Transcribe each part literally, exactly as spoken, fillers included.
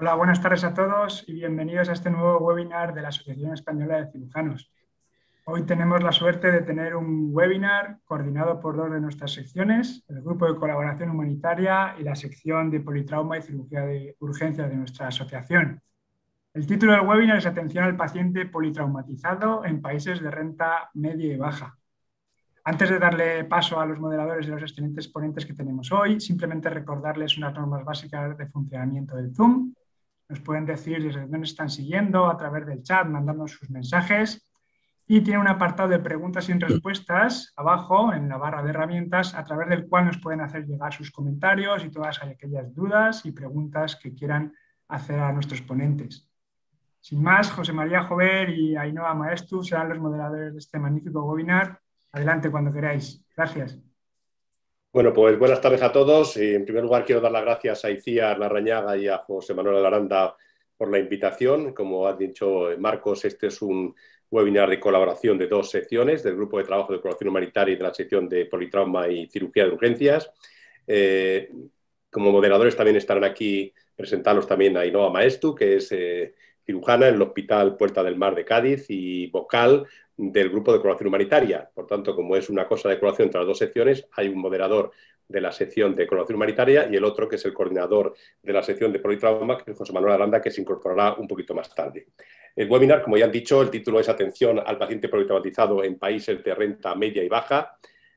Hola, buenas tardes a todos y bienvenidos a este nuevo webinar de la Asociación Española de Cirujanos. Hoy tenemos la suerte de tener un webinar coordinado por dos de nuestras secciones, el Grupo de Colaboración Humanitaria y la sección de Politrauma y Cirugía de Urgencia de nuestra asociación. El título del webinar es Atención al paciente politraumatizado en países de renta media y baja. Antes de darle paso a los moderadores y los excelentes ponentes que tenemos hoy, simplemente recordarles unas normas básicas de funcionamiento del Zoom. Nos pueden decir desde dónde están siguiendo a través del chat, mandándonos sus mensajes. Y tiene un apartado de preguntas y respuestas abajo en la barra de herramientas, a través del cual nos pueden hacer llegar sus comentarios y todas aquellas dudas y preguntas que quieran hacer a nuestros ponentes. Sin más, José María Jover y Ainhoa Maestu serán los moderadores de este magnífico webinar. Adelante cuando queráis. Gracias. Bueno, pues buenas tardes a todos. En primer lugar, quiero dar las gracias a Icíar Larrañaga y a José Manuel Aranda por la invitación. Como ha dicho Marcos, este es un webinar de colaboración de dos secciones, del Grupo de Trabajo de Colaboración Humanitaria y de la sección de Politrauma y Cirugía de Urgencias. Eh, como moderadores también estarán aquí presentados también a Ainhoa Maestu, que es eh, cirujana en el Hospital Puerta del Mar de Cádiz y vocal del Grupo de Colaboración Humanitaria. Por tanto, como es una cosa de colaboración entre las dos secciones, hay un moderador de la sección de colaboración humanitaria y el otro que es el coordinador de la sección de politrauma, que es José Manuel Aranda, que se incorporará un poquito más tarde. El webinar, como ya han dicho, el título es Atención al paciente politraumatizado en países de renta media y baja.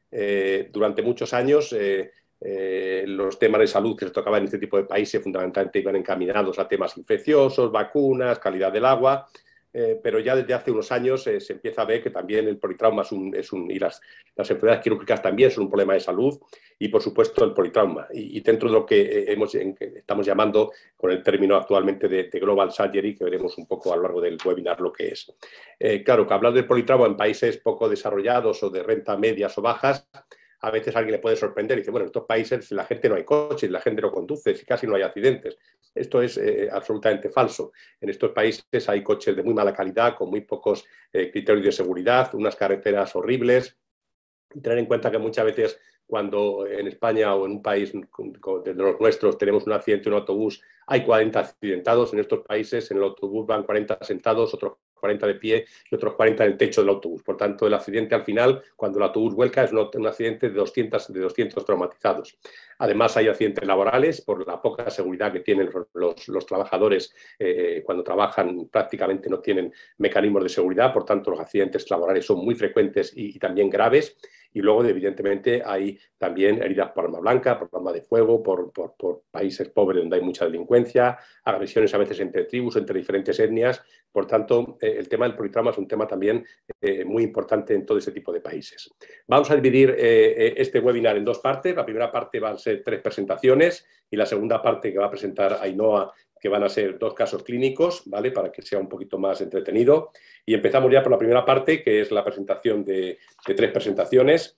Eh, durante muchos años, eh, eh, los temas de salud que se tocaban en este tipo de países fundamentalmente iban encaminados a temas infecciosos, vacunas, calidad del agua. Eh, pero ya desde hace unos años eh, se empieza a ver que también el politrauma es un, es un, y las, las enfermedades quirúrgicas también son un problema de salud y, por supuesto, el politrauma. Y, y dentro de lo que, eh, hemos, en, que estamos llamando con el término actualmente de, de Global Surgery, que veremos un poco a lo largo del webinar lo que es. Eh, claro, que hablar del politrauma en países poco desarrollados o de renta medias o bajas, a veces a alguien le puede sorprender y dice, bueno, en estos países la gente no hay coches, la gente no conduce, y casi no hay accidentes. Esto es eh, absolutamente falso. En estos países hay coches de muy mala calidad, con muy pocos eh, criterios de seguridad, unas carreteras horribles. Y tener en cuenta que muchas veces cuando en España o en un país de los nuestros tenemos un accidente en un autobús, hay cuarenta accidentados. En estos países en el autobús van cuarenta sentados, otros cuarenta de pie y otros cuarenta en el techo del autobús. Por tanto, el accidente al final, cuando el autobús vuelca, es un accidente de doscientos, de doscientos traumatizados. Además, hay accidentes laborales por la poca seguridad que tienen los, los, los trabajadores eh, cuando trabajan, prácticamente no tienen mecanismos de seguridad. Por tanto, los accidentes laborales son muy frecuentes y, y también graves. Y luego, evidentemente, hay también heridas por arma blanca, por arma de fuego, por, por, por países pobres donde hay mucha delincuencia, agresiones a veces entre tribus, entre diferentes etnias. Por tanto, eh, el tema del politrauma es un tema también eh, muy importante en todo ese tipo de países. Vamos a dividir eh, este webinar en dos partes. La primera parte van a ser tres presentaciones y la segunda parte que va a presentar Ainhoa, que van a ser dos casos clínicos, ¿vale? Para que sea un poquito más entretenido. Y empezamos ya por la primera parte, que es la presentación de, de tres presentaciones.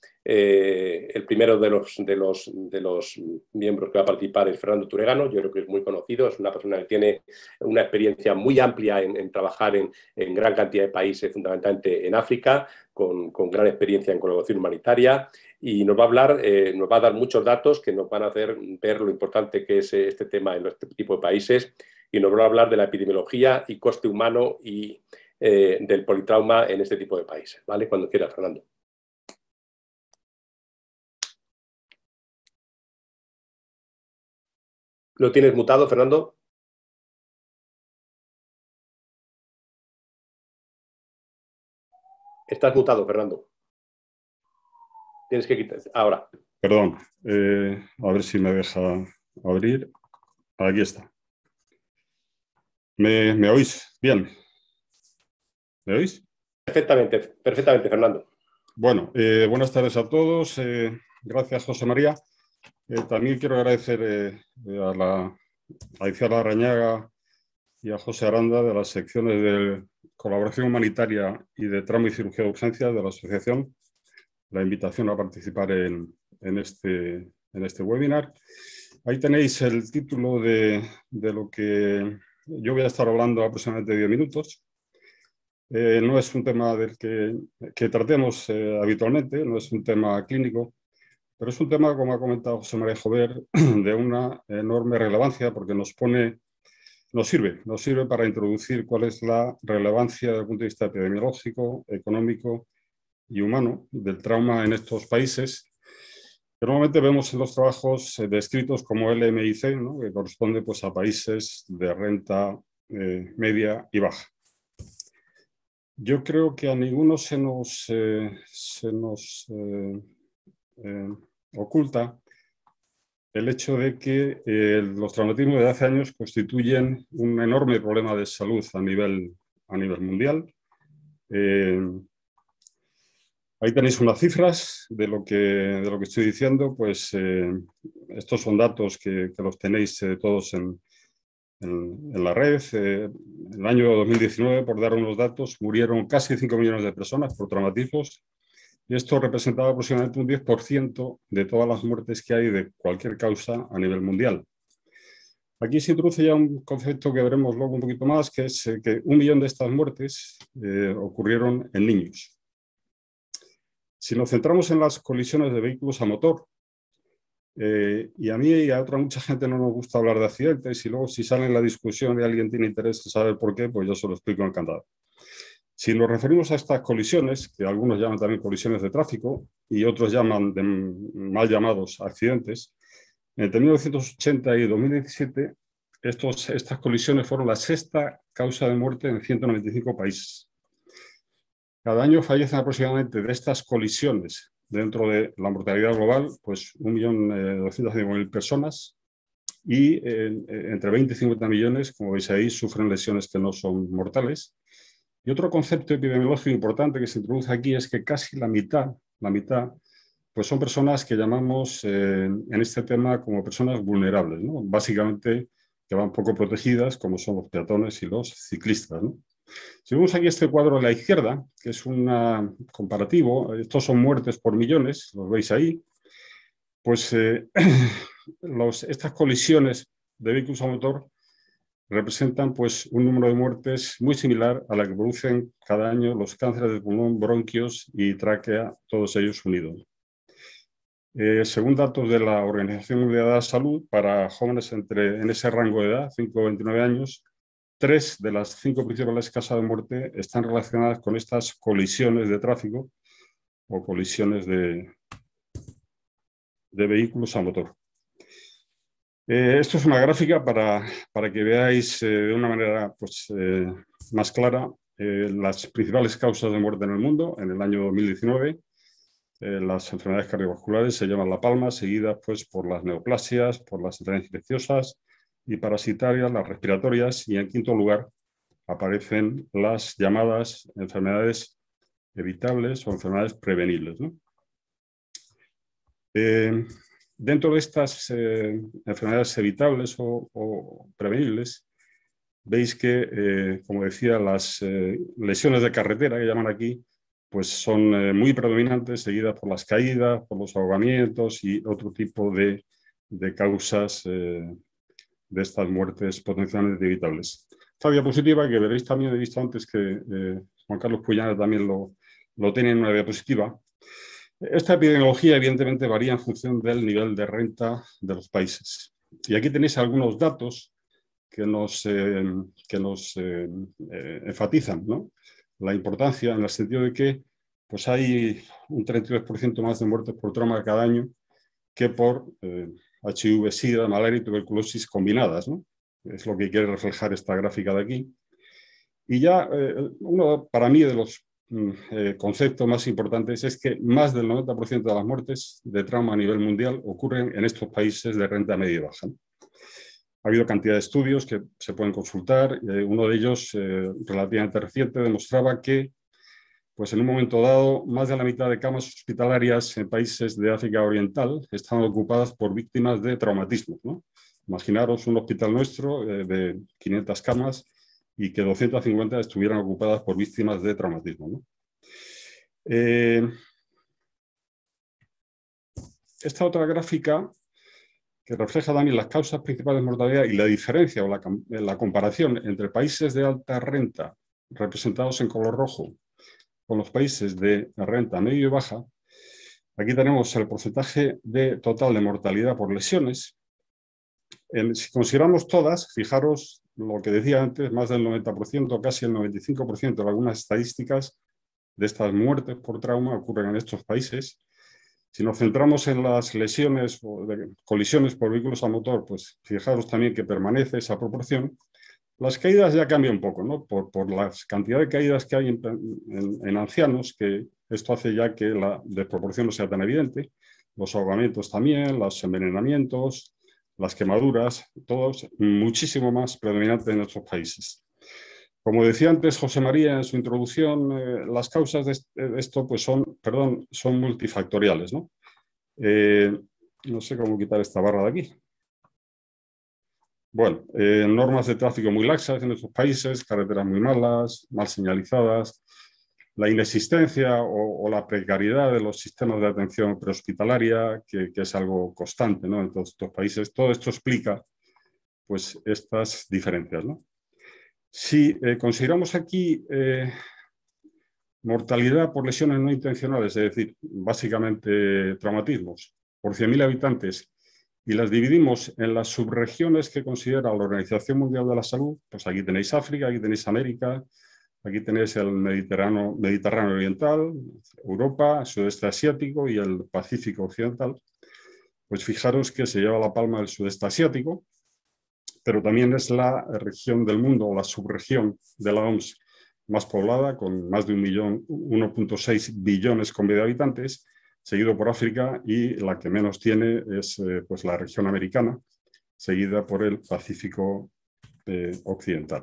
Eh, el primero de los, de, los, de los miembros que va a participar es Fernando Turegano. Yo creo que es muy conocido, es una persona que tiene una experiencia muy amplia en, en trabajar en, en gran cantidad de países, fundamentalmente en África, con, con gran experiencia en colaboración humanitaria, y nos va a hablar, eh, nos va a dar muchos datos que nos van a hacer ver lo importante que es este tema en este tipo de países, y nos va a hablar de la epidemiología y coste humano y eh, del politrauma en este tipo de países. ¿Vale? Cuando quieras, Fernando. ¿Lo tienes mutado, Fernando? Estás mutado, Fernando. Tienes que quitar. Ahora. Perdón. Eh, a ver si me deja abrir. Aquí está. ¿Me, me oís? Bien. ¿Me oís? Perfectamente, perfectamente, Fernando. Bueno, eh, buenas tardes a todos. Eh, gracias, José María. Eh, también quiero agradecer eh, a, la, a Icíar Larrañaga y a José Aranda de las secciones de Colaboración Humanitaria y de Trauma y Cirugía de Urgencia de la asociación la invitación a participar en, en, este, en este webinar. Ahí tenéis el título de, de lo que yo voy a estar hablando aproximadamente diez minutos. Eh, no es un tema del que, que tratemos eh, habitualmente, no es un tema clínico, pero es un tema, como ha comentado José María Jover, de una enorme relevancia porque nos pone nos sirve, nos sirve para introducir cuál es la relevancia desde el punto de vista epidemiológico, económico y humano del trauma en estos países, que normalmente vemos en los trabajos eh, descritos como L M I C, ¿no? Que corresponde pues, a países de renta eh, media y baja. Yo creo que a ninguno se nos, eh, se nos eh, eh, oculta el hecho de que eh, los traumatismos de hace años constituyen un enorme problema de salud a nivel, a nivel mundial. Eh, ahí tenéis unas cifras de lo que, de lo que estoy diciendo. Pues eh, estos son datos que, que los tenéis eh, todos en, en, en la red. Eh, en el año dos mil diecinueve, por dar unos datos, murieron casi cinco millones de personas por traumatismos. Y esto representaba aproximadamente un diez por ciento de todas las muertes que hay de cualquier causa a nivel mundial. Aquí se introduce ya un concepto que veremos luego un poquito más, que es eh, que un millón de estas muertes eh, ocurrieron en niños. Si nos centramos en las colisiones de vehículos a motor, eh, y a mí y a otra mucha gente no nos gusta hablar de accidentes, y luego si sale en la discusión y alguien tiene interés en saber por qué, pues yo se lo explico encantado. Si nos referimos a estas colisiones, que algunos llaman también colisiones de tráfico y otros llaman de mal llamados accidentes, entre mil novecientos ochenta y dos mil diecisiete estos, estas colisiones fueron la sexta causa de muerte en ciento noventa y cinco países. Cada año fallecen aproximadamente de estas colisiones dentro de la mortalidad global, pues un millón doscientas cinco mil personas y eh, entre veinte y cincuenta millones, como veis ahí, sufren lesiones que no son mortales. Y otro concepto epidemiológico importante que se introduce aquí es que casi la mitad, la mitad, pues son personas que llamamos eh, en este tema como personas vulnerables, ¿no? Básicamente que van poco protegidas, como son los peatones y los ciclistas, ¿no? Si vemos aquí este cuadro a la izquierda, que es un comparativo, estos son muertes por millones, los veis ahí, pues eh, los, estas colisiones de vehículos a motor representan pues, un número de muertes muy similar a la que producen cada año los cánceres de pulmón, bronquios y tráquea, todos ellos unidos. Eh, según datos de la Organización Mundial de la Salud, para jóvenes entre, en ese rango de edad, cinco a veintinueve años, tres de las cinco principales causas de muerte están relacionadas con estas colisiones de tráfico o colisiones de, de vehículos a motor. Eh, esto es una gráfica para, para que veáis eh, de una manera pues, eh, más clara eh, las principales causas de muerte en el mundo en el año dos mil diecinueve. Eh, las enfermedades cardiovasculares se llevan la palma, seguidas pues, por las neoplasias, por las enfermedades infecciosas y parasitarias, las respiratorias, y en quinto lugar aparecen las llamadas enfermedades evitables o enfermedades prevenibles, ¿no? Eh, Dentro de estas eh, enfermedades evitables o, o prevenibles, veis que, eh, como decía, las eh, lesiones de carretera, que llaman aquí, pues son eh, muy predominantes, seguidas por las caídas, por los ahogamientos y otro tipo de, de causas eh, de estas muertes potencialmente evitables. Esta diapositiva, que veréis también, he visto antes que eh, Juan Carlos Puyana también lo, lo tiene en una diapositiva. Esta epidemiología evidentemente varía en función del nivel de renta de los países. Y aquí tenéis algunos datos que nos, eh, que nos eh, eh, enfatizan, ¿no? La importancia en el sentido de que pues hay un treinta y dos por ciento más de muertes por trauma cada año que por eh, H I V, SIDA, malaria y tuberculosis combinadas, ¿no? Es lo que quiere reflejar esta gráfica de aquí. Y ya eh, uno, para mí, de los Eh, conceptos más importantes es que más del noventa por ciento de las muertes de trauma a nivel mundial ocurren en estos países de renta media y baja. Ha habido cantidad de estudios que se pueden consultar. Eh, uno de ellos, eh, relativamente reciente, demostraba que pues en un momento dado, más de la mitad de camas hospitalarias en países de África Oriental estaban ocupadas por víctimas de traumatismo, ¿no? Imaginaros un hospital nuestro eh, de quinientas camas y que doscientas cincuenta estuvieran ocupadas por víctimas de traumatismo, ¿no? Eh, esta otra gráfica, que refleja también las causas principales de mortalidad y la diferencia o la, la comparación entre países de alta renta, representados en color rojo, con los países de renta medio y baja. Aquí tenemos el porcentaje de total de mortalidad por lesiones. En, si consideramos todas, fijaros lo que decía antes, más del noventa por ciento, casi el noventa y cinco por ciento de algunas estadísticas de estas muertes por trauma ocurren en estos países. Si nos centramos en las lesiones o de colisiones por vehículos a motor, pues fijaros también que permanece esa proporción. Las caídas ya cambian un poco, ¿no? Por, por la cantidad de caídas que hay en, en, en ancianos, que esto hace ya que la desproporción no sea tan evidente. Los ahogamientos también, los envenenamientos, las quemaduras, todos muchísimo más predominantes en nuestros países. Como decía antes José María en su introducción, eh, las causas de esto pues son, perdón, son multifactoriales, ¿no? Eh, no sé cómo quitar esta barra de aquí. Bueno, eh, normas de tráfico muy laxas en nuestros países, carreteras muy malas, mal señalizadas, la inexistencia o, o la precariedad de los sistemas de atención prehospitalaria, que, que es algo constante, ¿no? En todos estos países. Todo esto explica pues, estas diferencias, ¿no? Si eh, consideramos aquí eh, mortalidad por lesiones no intencionales, es decir, básicamente traumatismos, por cien mil habitantes, y las dividimos en las subregiones que considera la Organización Mundial de la Salud, pues aquí tenéis África, aquí tenéis América, aquí tenéis el Mediterráneo, Mediterráneo Oriental, Europa, Sudeste Asiático y el Pacífico Occidental. Pues fijaros que se lleva la palma del Sudeste Asiático, pero también es la región del mundo, o la subregión de la O M S más poblada, con más de un millón, uno punto seis billones con de habitantes, seguido por África, y la que menos tiene es eh, pues la región americana, seguida por el Pacífico eh, Occidental.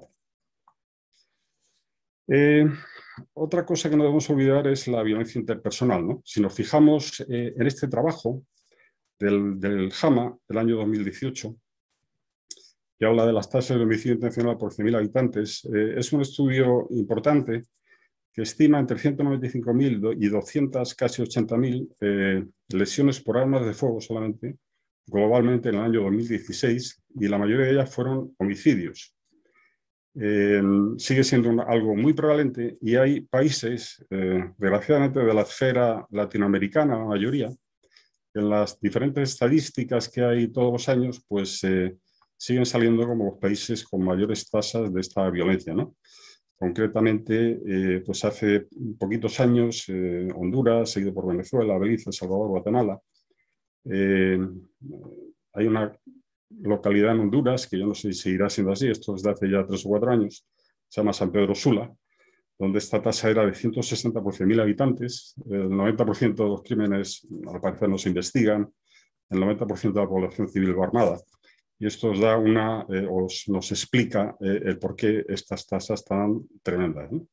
Eh, otra cosa que no debemos olvidar es la violencia interpersonal, ¿no? Si nos fijamos eh, en este trabajo del, del JAMA del año dos mil dieciocho, que habla de las tasas de homicidio intencional por cien mil habitantes, eh, es un estudio importante que estima entre ciento noventa y cinco mil y doscientas, casi ochenta mil eh, lesiones por armas de fuego solamente, globalmente en el año dos mil dieciséis, y la mayoría de ellas fueron homicidios. Eh, sigue siendo una, algo muy prevalente, y hay países, eh, desgraciadamente de la esfera latinoamericana, la mayoría, en las diferentes estadísticas que hay todos los años, pues eh, siguen saliendo como los países con mayores tasas de esta violencia, ¿no? Concretamente, eh, pues hace poquitos años, eh, Honduras, seguido por Venezuela, Belice, El Salvador, Guatemala. Eh, hay una localidad en Honduras, que yo no sé si seguirá siendo así, esto es de hace ya tres o cuatro años, se llama San Pedro Sula, donde esta tasa era de ciento sesenta por cien mil habitantes. El noventa por ciento de los crímenes, al parecer, no se investigan, el noventa por ciento de la población civil va armada. Y esto os da una, eh, os, nos explica eh, el por qué estas tasas tan tremendas, ¿no?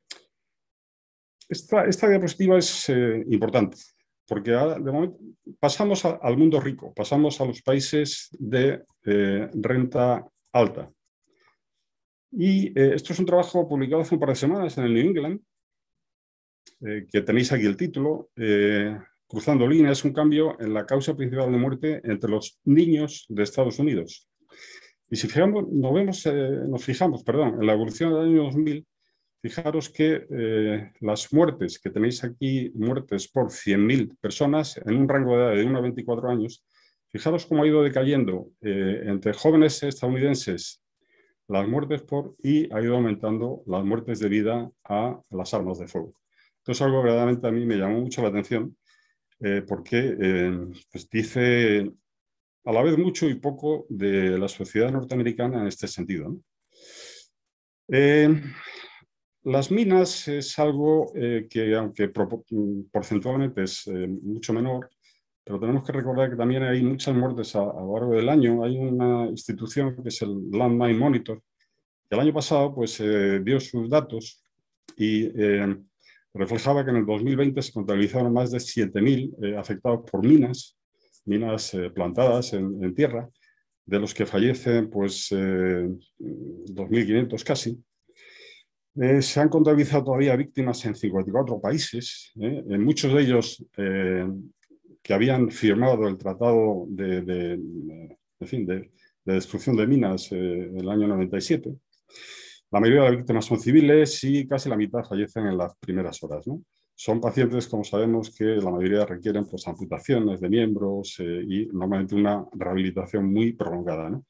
Esta, esta diapositiva es eh, importante, porque ahora, de momento, pasamos a, al mundo rico, pasamos a los países de eh, renta alta. Y eh, esto es un trabajo publicado hace un par de semanas en el New England, eh, que tenéis aquí el título, eh, Cruzando líneas, un cambio en la causa principal de muerte entre los niños de Estados Unidos. Y si fijamos, nos, vemos, eh, nos fijamos perdón, en la evolución del año dos mil, fijaros que eh, las muertes que tenéis aquí, muertes por cien mil personas en un rango de edad de uno a veinticuatro años, fijaros cómo ha ido decayendo eh, entre jóvenes estadounidenses las muertes por, y ha ido aumentando las muertes debidas a las armas de fuego. Esto es algo que verdaderamente a mí me llamó mucho la atención, eh, porque eh, pues dice a la vez mucho y poco de la sociedad norteamericana en este sentido, ¿no? Eh, las minas es algo eh, que, aunque porcentualmente es eh, mucho menor, pero tenemos que recordar que también hay muchas muertes a, a lo largo del año. Hay una institución que es el Landmine Monitor, que el año pasado pues, eh, dio sus datos y eh, reflejaba que en el dos mil veinte se contabilizaron más de siete mil eh, afectados por minas, minas eh, plantadas en, en tierra, de los que fallecen pues, eh, dos mil quinientos casi. Eh, se han contabilizado todavía víctimas en cincuenta y cuatro países, eh, en muchos de ellos eh, que habían firmado el Tratado de, de, de, en fin, de, de destrucción de minas eh, en el año noventa y siete. La mayoría de las víctimas son civiles y casi la mitad fallecen en las primeras horas, ¿no? Son pacientes, como sabemos, que la mayoría requieren pues, amputaciones de miembros eh, y normalmente una rehabilitación muy prolongada, ¿no?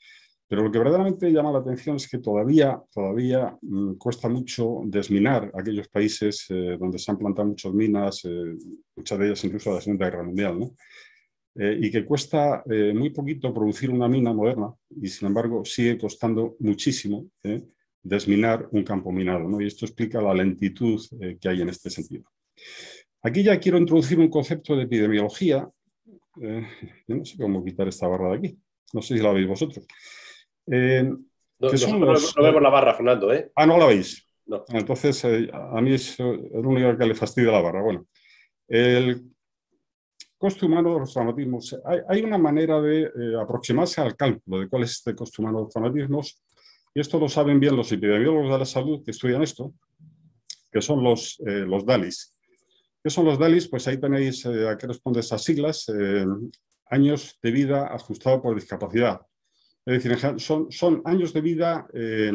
Pero lo que verdaderamente llama la atención es que todavía, todavía mmm, cuesta mucho desminar aquellos países eh, donde se han plantado muchas minas, eh, muchas de ellas incluso de la Segunda Guerra Mundial, ¿no? Eh, y que cuesta eh, muy poquito producir una mina moderna y, sin embargo, sigue costando muchísimo eh, desminar un campo minado, ¿no? Y esto explica la lentitud eh, que hay en este sentido. Aquí ya quiero introducir un concepto de epidemiología. Eh, yo no sé cómo quitar esta barra de aquí. No sé si la veis vosotros. Eh, no, que son no, los, no vemos la barra, Fernando, ¿eh? Ah, ¿no la veis? No. Entonces, eh, a mí es el único que le fastidia la barra. Bueno, el coste humano de los traumatismos. Hay, hay una manera de eh, aproximarse al cálculo de cuál es este coste humano de los traumatismos, y esto lo saben bien los epidemiólogos de la salud que estudian esto, que son los, eh, los DALYs. ¿Qué son los DALYs? Pues ahí tenéis eh, a qué responden esas siglas, eh, años de vida ajustado por discapacidad. Es decir, son, son años de vida eh,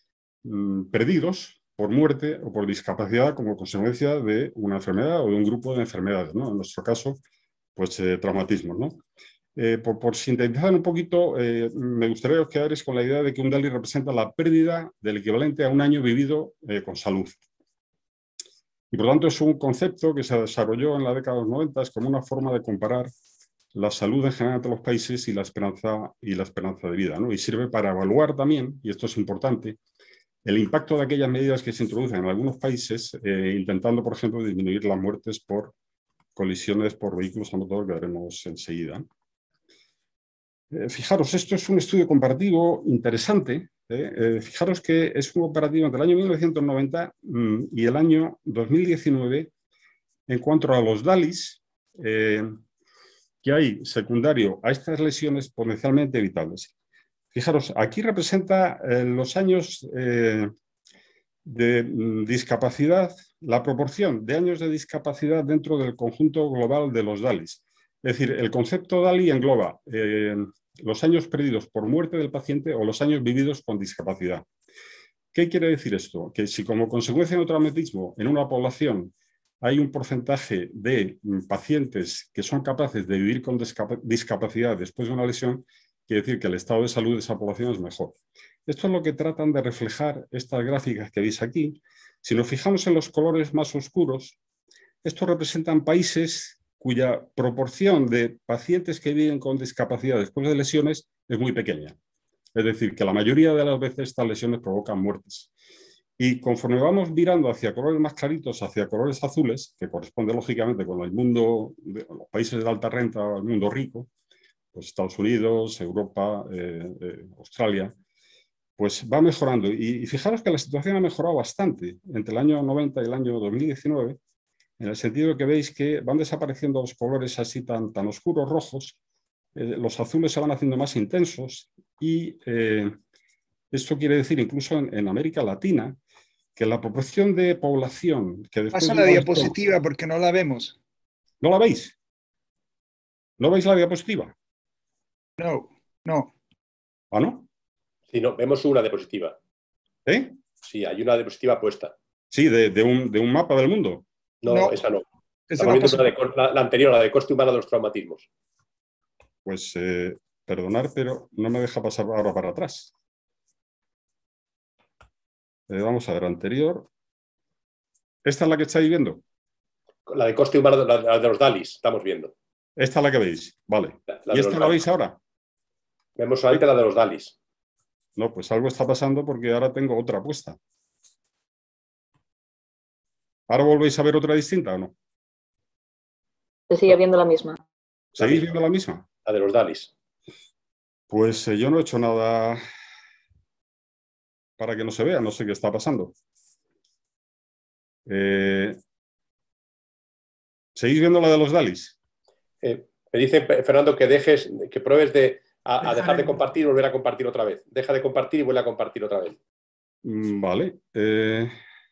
perdidos por muerte o por discapacidad como consecuencia de una enfermedad o de un grupo de enfermedades, ¿no? En nuestro caso, pues eh, traumatismos, ¿no? Eh, por, por sintetizar un poquito, eh, me gustaría que os quedarais con la idea de que un DALY representa la pérdida del equivalente a un año vivido eh, con salud. Y por tanto es un concepto que se desarrolló en la década de los noventa como una forma de comparar la salud en general de los países y la esperanza, y la esperanza de vida, ¿no? Y sirve para evaluar también, y esto es importante, el impacto de aquellas medidas que se introducen en algunos países, eh, intentando, por ejemplo, disminuir las muertes por colisiones por vehículos a motor, que veremos enseguida. Eh, fijaros, esto es un estudio comparativo interesante. Eh, eh, fijaros que es un comparativo entre el año mil novecientos noventa mmm, y el año dos mil diecinueve en cuanto a los DALYs eh, que hay secundario a estas lesiones potencialmente evitables. Fijaros, aquí representa eh, los años eh, de mm, discapacidad, la proporción de años de discapacidad dentro del conjunto global de los DALYs. Es decir, el concepto DALY engloba eh, los años perdidos por muerte del paciente o los años vividos con discapacidad. ¿Qué quiere decir esto? Que si como consecuencia de un traumatismo en una población hay un porcentaje de pacientes que son capaces de vivir con discapacidad después de una lesión, quiere decir que el estado de salud de esa población es mejor. Esto es lo que tratan de reflejar estas gráficas que veis aquí. Si nos fijamos en los colores más oscuros, estos representan países cuya proporción de pacientes que viven con discapacidad después de lesiones es muy pequeña. Es decir, que la mayoría de las veces estas lesiones provocan muertes. Y conforme vamos virando hacia colores más claritos, hacia colores azules, que corresponde lógicamente con el mundo, los países de alta renta, el mundo rico, pues Estados Unidos, Europa, eh, eh, Australia, pues va mejorando. Y, y fijaros que la situación ha mejorado bastante entre el año noventa y el año dos mil diecinueve, en el sentido que veis que van desapareciendo los colores así tan, tan oscuros, rojos, eh, los azules se van haciendo más intensos y eh, esto quiere decir incluso en, en América Latina que la proporción de población que después... Pasa la de diapositiva esto, porque no la vemos. ¿No la veis? ¿No veis la diapositiva? No, no. ¿Ah, no? Sí, no, vemos una diapositiva. ¿Eh? Sí, hay una diapositiva puesta. Sí, de, de, un, de un mapa del mundo. No, no esa no. Esa no la, de, la, la anterior, la de coste humano de los traumatismos. Pues, eh, perdonar, pero no me deja pasar ahora para atrás. Eh, vamos a ver, anterior. ¿Esta es la que estáis viendo? La de coste humano, la, la de los DALYs, estamos viendo. Esta es la que veis, vale. La, la ¿Y esta la veis ahora? Vemos solamente la de los DALYs. No, pues algo está pasando porque ahora tengo otra puesta. ¿Ahora volvéis a ver otra distinta o no? Se sigue viendo la misma. ¿Seguís viendo la misma? La de los DALYs. Pues eh, yo no he hecho nada para que no se vea, no sé qué está pasando. Eh, ¿Seguís viendo la de los DALYs? Eh, me dice Fernando que dejes, que pruebes de, a, a dejar de compartir y volver a compartir otra vez. Deja de compartir y vuelve a compartir otra vez. Mm, vale. Eh...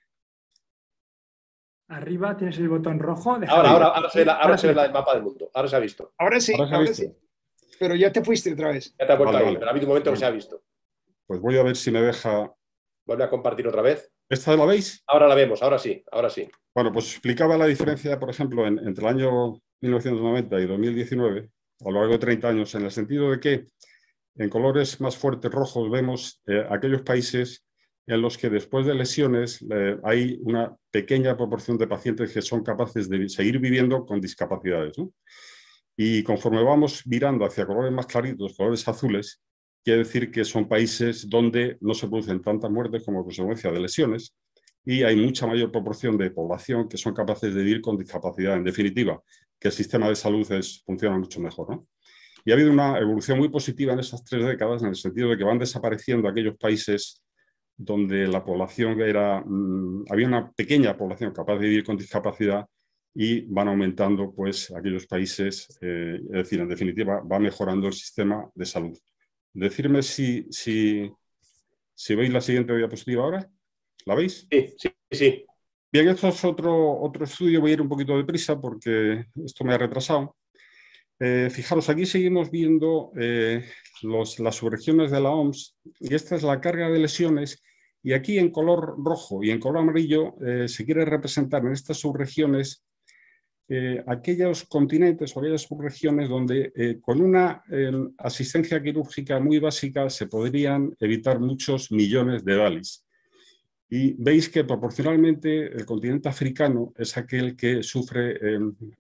Arriba tienes el botón rojo. Ahora, ahora, ahora se ve la, ahora se ve la del mapa del mundo. Ahora se ha visto. Ahora sí, ahora, ahora sí. Pero ya te fuiste otra vez. Ya te has vuelto vale, a ir, vale. pero ha habido un momento que se ha visto. Pues voy a ver si me deja... Vuelve a compartir otra vez. ¿Esta la veis? Ahora la vemos, ahora sí, ahora sí. Bueno, pues explicaba la diferencia, por ejemplo, en, entre el año mil novecientos noventa y dos mil diecinueve, a lo largo de treinta años, en el sentido de que En colores más fuertes rojos vemos eh, aquellos países en los que después de lesiones eh, hay una pequeña proporción de pacientes que son capaces de seguir viviendo con discapacidades, ¿no? Y conforme vamos virando hacia colores más claritos, colores azules, quiere decir que son países donde no se producen tantas muertes como consecuencia de lesiones y hay mucha mayor proporción de población que son capaces de vivir con discapacidad. En definitiva, que el sistema de salud es, funciona mucho mejor, ¿no? Y ha habido una evolución muy positiva en esas tres décadas en el sentido de que van desapareciendo aquellos países donde la población era, mmm, había una pequeña población capaz de vivir con discapacidad y van aumentando pues aquellos países, eh, es decir, en definitiva va mejorando el sistema de salud. Decirme si, si, si veis la siguiente diapositiva ahora. ¿La veis? Sí, sí, sí. Bien, esto es otro, otro estudio, voy a ir un poquito deprisa porque esto me ha retrasado. Eh, fijaros, aquí seguimos viendo eh, los, las subregiones de la O M S y esta es la carga de lesiones y aquí en color rojo y en color amarillo eh, se quiere representar en estas subregiones eh, aquellos continentes o aquellas subregiones donde eh, con una eh, asistencia quirúrgica muy básica se podrían evitar muchos millones de D A L Is. Y veis que proporcionalmente el continente africano es aquel que sufre eh,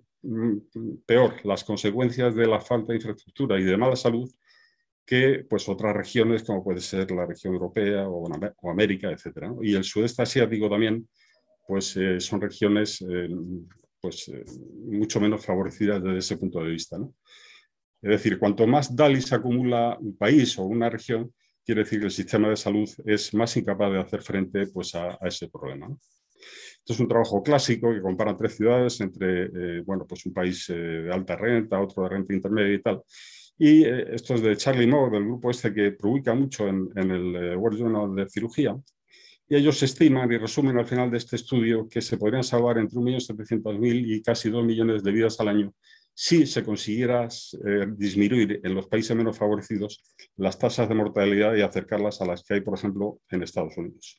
peor las consecuencias de la falta de infraestructura y de mala salud que pues, otras regiones como puede ser la región europea o, o América, etcétera, ¿no? Y el sudeste asiático también pues, eh, son regiones eh, pues, eh, mucho menos favorecidas desde ese punto de vista, ¿no? Es decir, cuanto más D A L Is acumula un país o una región, quiere decir que el sistema de salud es más incapaz de hacer frente pues, a, a ese problema, ¿no? Esto es un trabajo clásico que compara tres ciudades entre eh, bueno, pues un país eh, de alta renta, otro de renta intermedia y tal. Y eh, esto es de Charlie Moore, del grupo este que publica mucho en, en el eh, World Journal de Cirugía. Y ellos estiman y resumen al final de este estudio que se podrían salvar entre un millón setecientos mil y casi dos millones de vidas al año si se consiguiera eh, disminuir en los países menos favorecidos las tasas de mortalidad y acercarlas a las que hay, por ejemplo, en Estados Unidos.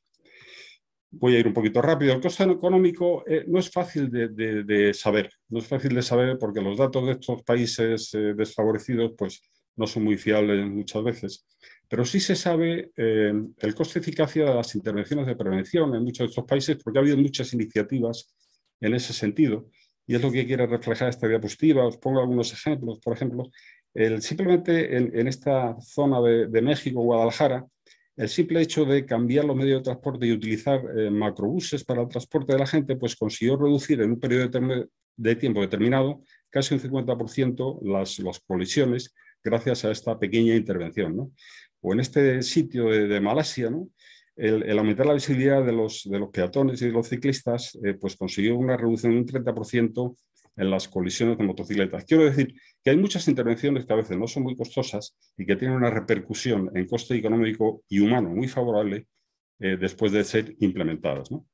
Voy a ir un poquito rápido. El coste económico eh, no es fácil de, de, de saber. No es fácil de saber porque los datos de estos países eh, desfavorecidos pues, no son muy fiables muchas veces. Pero sí se sabe eh, el coste eficacia de las intervenciones de prevención en muchos de estos países porque ha habido muchas iniciativas en ese sentido. Y es lo que quiere reflejar esta diapositiva. Os pongo algunos ejemplos. Por ejemplo, el, simplemente en, en esta zona de, de México, Guadalajara, el simple hecho de cambiar los medios de transporte y utilizar eh, macrobuses para el transporte de la gente, pues consiguió reducir en un periodo de, de tiempo determinado casi un cincuenta por ciento las, las colisiones gracias a esta pequeña intervención, ¿no? O en este sitio de, de Malasia, ¿no? El, el aumentar la visibilidad de los, de los peatones y de los ciclistas eh, pues consiguió una reducción de un treinta por ciento en las colisiones de motocicletas. Quiero decir que hay muchas intervenciones que a veces no son muy costosas y que tienen una repercusión en coste económico y humano muy favorable eh, después de ser implementadas, ¿no?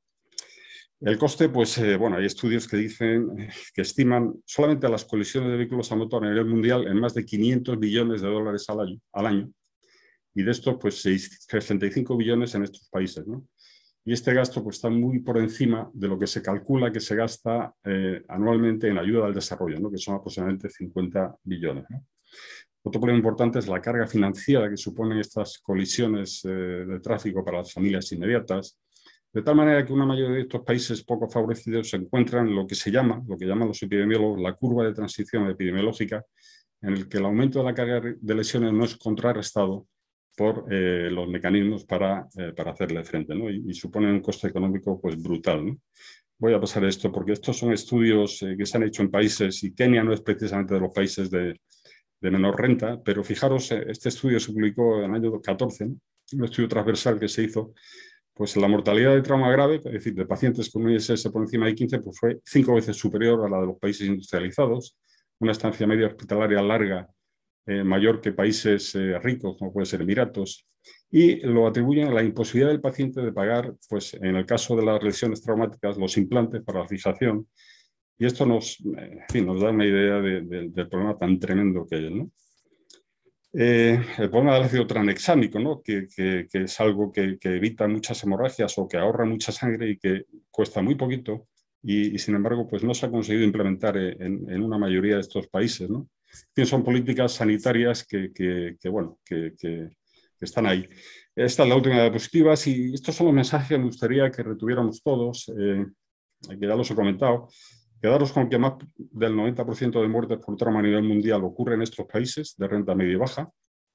El coste, pues, eh, bueno, hay estudios que dicen, que estiman solamente las colisiones de vehículos a motor a nivel mundial en más de quinientos billones de dólares al año, al año. Y de esto, pues, sesenta y cinco billones en estos países, ¿no? Y este gasto pues, está muy por encima de lo que se calcula que se gasta eh, anualmente en ayuda al desarrollo, ¿no? Que son aproximadamente cincuenta billones, ¿no? Otro problema importante es la carga financiera que suponen estas colisiones eh, de tráfico para las familias inmediatas, de tal manera que una mayoría de estos países poco favorecidos se encuentran en lo que se llama, lo que llaman los epidemiólogos, la curva de transición epidemiológica, en el que el aumento de la carga de lesiones no es contrarrestado por eh, los mecanismos para, eh, para hacerle frente, ¿no? y, y supone un coste económico pues, brutal, ¿no? Voy a pasar esto porque estos son estudios eh, que se han hecho en países, y Kenia no es precisamente de los países de, de menor renta, pero fijaros, eh, este estudio se publicó en el año catorce, ¿no? Un estudio transversal que se hizo, pues la mortalidad de trauma grave, es decir, de pacientes con un I S S por encima de quince, pues fue cinco veces superior a la de los países industrializados, una estancia media hospitalaria larga, Eh, mayor que países eh, ricos, como puede ser Emiratos, y lo atribuyen a la imposibilidad del paciente de pagar, pues en el caso de las lesiones traumáticas, los implantes para la fijación, y esto nos, en fin, nos da una idea de, de, del problema tan tremendo que hay, ¿no? Eh, el problema del ácido tranexámico, ¿no? que, que, que es algo que, que evita muchas hemorragias o que ahorra mucha sangre y que cuesta muy poquito, y, y sin embargo pues no se ha conseguido implementar en, en una mayoría de estos países, ¿no? son políticas sanitarias que, que, que bueno, que, que, que están ahí. Esta es la última de diapositivas y estos son los mensajes que me gustaría que retuviéramos todos, eh, que ya los he comentado. Quedaros con que más del noventa por ciento de muertes por trauma a nivel mundial ocurre en estos países de renta media y baja.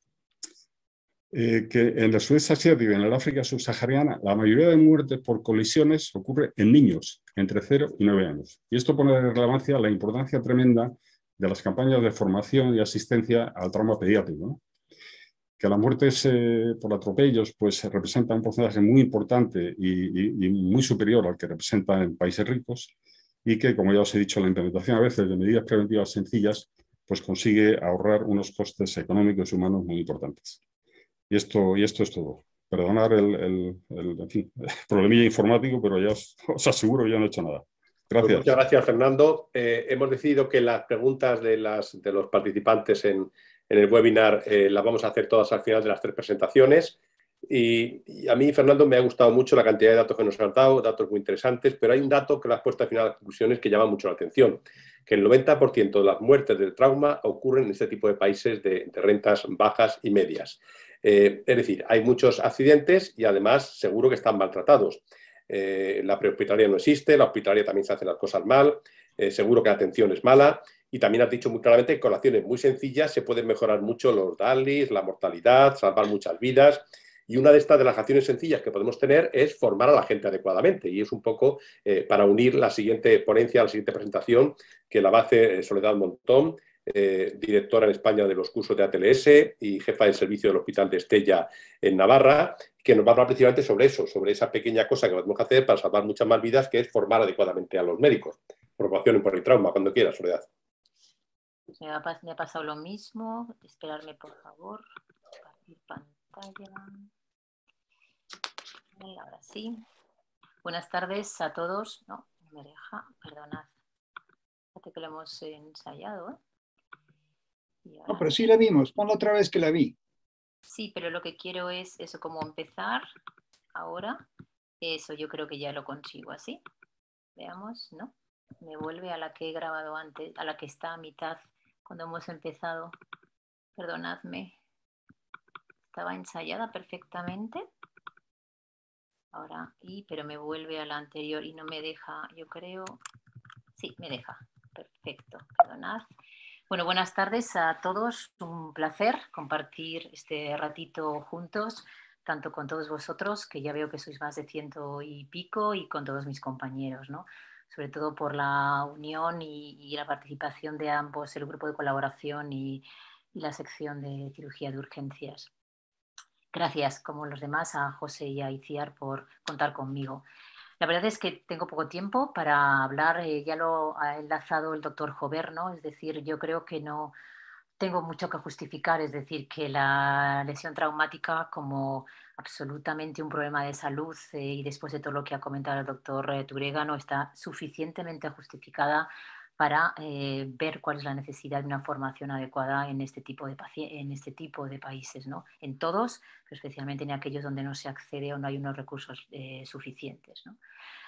Eh, que en el sudeste asiático y en el África subsahariana la mayoría de muertes por colisiones ocurre en niños entre cero y nueve años. Y esto pone en relevancia la importancia tremenda de las campañas de formación y asistencia al trauma pediátrico, ¿no? Que las muertes eh, por atropellos pues, representan un porcentaje muy importante y, y, y muy superior al que representan en países ricos y que, como ya os he dicho, la implementación a veces de medidas preventivas sencillas pues, consigue ahorrar unos costes económicos y humanos muy importantes. Y esto, y esto es todo. Perdonar el, el, el, en fin, el problemilla informático, pero ya os, os aseguro que ya no he hecho nada. Gracias. Pues muchas gracias, Fernando. Eh, hemos decidido que las preguntas de, las, de los participantes en, en el webinar eh, las vamos a hacer todas al final de las tres presentaciones. Y, y a mí, Fernando, me ha gustado mucho la cantidad de datos que nos han dado, datos muy interesantes, pero hay un dato que lo has puesto al final de las conclusiones que llama mucho la atención, que el noventa por ciento de las muertes del trauma ocurren en este tipo de países de, de rentas bajas y medias. Eh, es decir, hay muchos accidentes y además seguro que están maltratados. Eh, la prehospitalaria no existe, la hospitalaria también se hacen las cosas mal, eh, seguro que la atención es mala y también has dicho muy claramente que con acciones muy sencillas se pueden mejorar mucho los D A L Is, la mortalidad, salvar muchas vidas. Y una de estas de las acciones sencillas que podemos tener es formar a la gente adecuadamente. Y es un poco eh, para unir la siguiente ponencia, la siguiente presentación, que la va a hacer Soledad Montón, eh, directora en España de los cursos de A T L S y jefa del servicio del Hospital de Estella en Navarra, que nos va a hablar precisamente sobre eso, sobre esa pequeña cosa que tenemos que hacer para salvar muchas más vidas, que es formar adecuadamente a los médicos. Formación en politrauma, cuando quieras, Soledad. Me ha, me ha pasado lo mismo. Esperarme, por favor. Compartir pantalla. Ahora sí. Buenas tardes a todos. No, no me deja. Perdonad. Fíjate que lo hemos ensayado, ¿eh? No, pero sí la vimos. Ponlo otra vez que la vi. Sí, pero lo que quiero es eso, como empezar ahora. Eso yo creo que ya lo consigo así. Veamos, ¿no? Me vuelve a la que he grabado antes, a la que está a mitad cuando hemos empezado. Perdonadme. Estaba ensayada perfectamente. Ahora, y, pero me vuelve a la anterior y no me deja, yo creo. Sí, me deja. Perfecto. Perdonad. Bueno, buenas tardes a todos. Un placer compartir este ratito juntos, tanto con todos vosotros, que ya veo que sois más de ciento y pico, y con todos mis compañeros, ¿no? Sobre todo por la unión y, y la participación de ambos, el grupo de colaboración y, y la sección de cirugía de urgencias. Gracias, como los demás, a José y a Iciar por contar conmigo. La verdad es que tengo poco tiempo para hablar, eh, ya lo ha enlazado el doctor Jover, ¿no? Es decir, yo creo que no tengo mucho que justificar, es decir, que la lesión traumática como absolutamente un problema de salud eh, y después de todo lo que ha comentado el doctor eh, Turegano está suficientemente justificada para eh, ver cuál es la necesidad de una formación adecuada en este tipo de, en este tipo de países, ¿no? En todos, pero especialmente en aquellos donde no se accede o no hay unos recursos eh, suficientes, ¿no?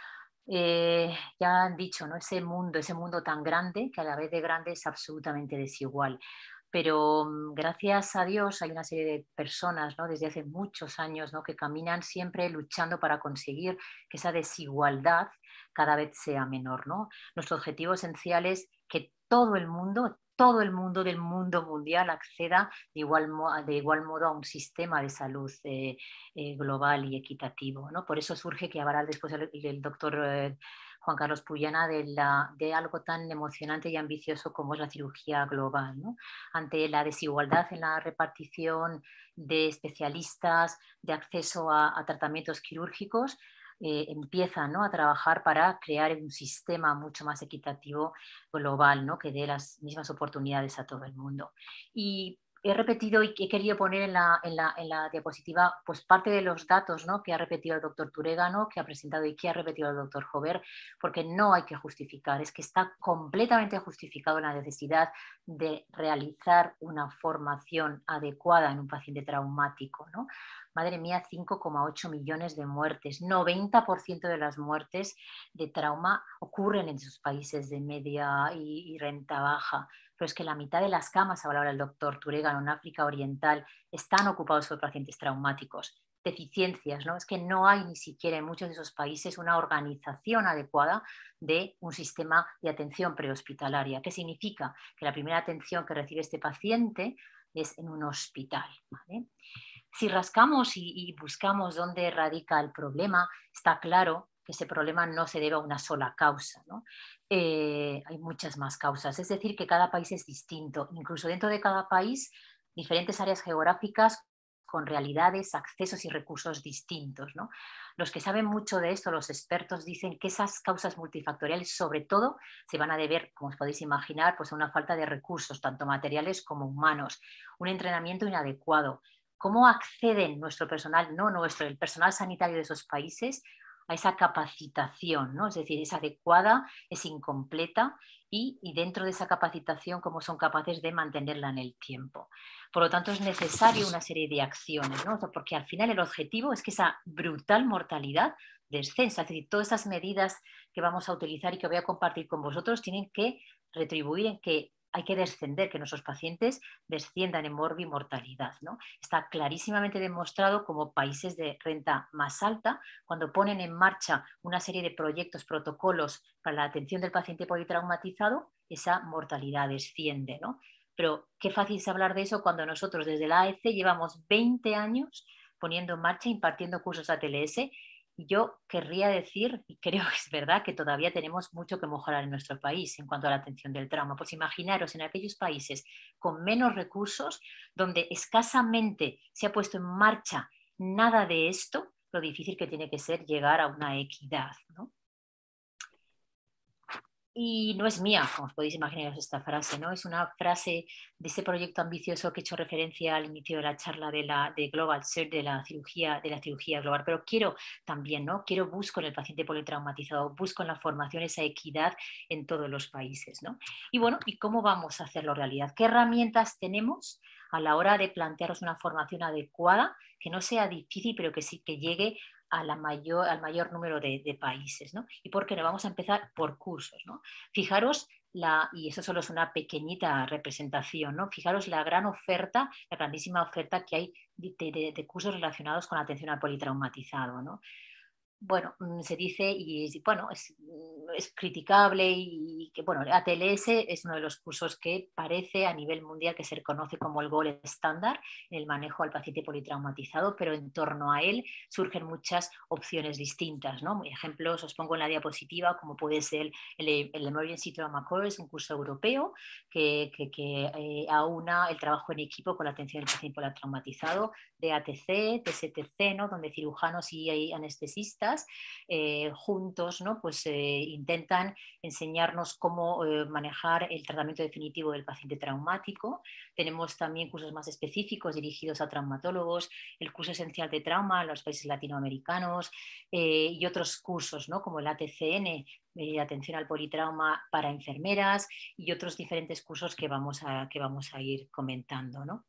Eh, ya han dicho, ¿no? Ese mundo, ese mundo tan grande que a la vez de grande es absolutamente desigual. Pero gracias a Dios hay una serie de personas, ¿no? Desde hace muchos años, ¿no? Que caminan siempre luchando para conseguir que esa desigualdad cada vez sea menor, ¿no? Nuestro objetivo esencial es que todo el mundo, todo el mundo del mundo mundial acceda de igual, de igual modo a un sistema de salud eh, eh, global y equitativo, ¿no? Por eso surge que hablará después el, el doctor eh, Juan Carlos Puyana de, la, de algo tan emocionante y ambicioso como es la cirugía global, ¿no? Ante la desigualdad en la repartición de especialistas, de acceso a, a tratamientos quirúrgicos, eh, empiezan, ¿no? A trabajar para crear un sistema mucho más equitativo global, ¿no? Que dé las mismas oportunidades a todo el mundo. Y he repetido y he querido poner en la, en la, en la diapositiva pues parte de los datos, ¿no? Que ha repetido el doctor Turegano, que ha presentado y que ha repetido el doctor Jover, porque no hay que justificar, es que está completamente justificado la necesidad de realizar una formación adecuada en un paciente traumático, ¿no? Madre mía, cinco coma ocho millones de muertes, noventa por ciento de las muertes de trauma ocurren en esos países de media y, y renta baja. pero es que la mitad de las camas, habla ahora el doctor Turegano, en África Oriental, están ocupados por pacientes traumáticos. Deficiencias, ¿no? Es que no hay ni siquiera en muchos de esos países una organización adecuada de un sistema de atención prehospitalaria. ¿Qué significa? Que la primera atención que recibe este paciente es en un hospital, ¿vale? Si rascamos y, y buscamos dónde radica el problema, está claro que ese problema no se debe a una sola causa, ¿no? Eh, hay muchas más causas, es decir, que cada país es distinto, incluso dentro de cada país, diferentes áreas geográficas con realidades, accesos y recursos distintos, ¿no? Los que saben mucho de esto, los expertos, dicen que esas causas multifactoriales sobre todo se van a deber, como os podéis imaginar, pues a una falta de recursos, tanto materiales como humanos, un entrenamiento inadecuado. ¿Cómo acceden nuestro personal, no nuestro, el personal sanitario de esos países a esa capacitación, ¿no? Es decir, es adecuada, es incompleta y, y dentro de esa capacitación cómo son capaces de mantenerla en el tiempo. Por lo tanto, es necesario una serie de acciones, ¿no? Porque al final el objetivo es que esa brutal mortalidad descensa, es decir, todas esas medidas que vamos a utilizar y que voy a compartir con vosotros tienen que retribuir en que hay que descender, que nuestros pacientes desciendan en morbimortalidad, ¿no? Está clarísimamente demostrado como países de renta más alta, cuando ponen en marcha una serie de proyectos, protocolos para la atención del paciente politraumatizado, esa mortalidad desciende, ¿no? Pero qué fácil es hablar de eso cuando nosotros desde la A E C llevamos veinte años poniendo en marcha, impartiendo cursos A T L S. Y yo querría decir, y creo que es verdad, que todavía tenemos mucho que mejorar en nuestro país en cuanto a la atención del trauma. Pues imaginaros en aquellos países con menos recursos, donde escasamente se ha puesto en marcha nada de esto, lo difícil que tiene que ser llegar a una equidad, ¿no? Y no es mía, como os podéis imaginar esta frase, ¿no? Es una frase de ese proyecto ambicioso que he hecho referencia al inicio de la charla de la de Global Search, de la cirugía, de la cirugía global, pero quiero también, ¿no? Quiero busco en el paciente politraumatizado, busco en la formación esa equidad en todos los países, ¿no? Y bueno, ¿y cómo vamos a hacerlo realidad? ¿Qué herramientas tenemos a la hora de plantearos una formación adecuada, que no sea difícil, pero que sí que llegue a la mayor, al mayor número de, de países, ¿no? ¿Y por qué no? Vamos a empezar por cursos, ¿no? Fijaros, la, y eso solo es una pequeñita representación, ¿no? Fijaros la gran oferta, la grandísima oferta que hay de, de, de cursos relacionados con la atención al politraumatizado, ¿no? Bueno, se dice, y bueno, es, es criticable y que, bueno, A T L S es uno de los cursos que parece a nivel mundial que se reconoce como el gold estándar en el manejo al paciente politraumatizado, pero en torno a él surgen muchas opciones distintas, ¿no? Ejemplos os pongo en la diapositiva, como puede ser el, el Emergency Trauma Course, un curso europeo que, que, que eh, aúna el trabajo en equipo con la atención del paciente politraumatizado, de A T C, de S T C, ¿no? Donde cirujanos y anestesistas Eh, juntos, ¿no? Pues eh, intentan enseñarnos cómo eh, manejar el tratamiento definitivo del paciente traumático. Tenemos también cursos más específicos dirigidos a traumatólogos, el curso esencial de trauma en los países latinoamericanos eh, y otros cursos, ¿no? Como el A T C N, eh, atención al politrauma para enfermeras, y otros diferentes cursos que vamos a, que vamos a ir comentando, ¿no?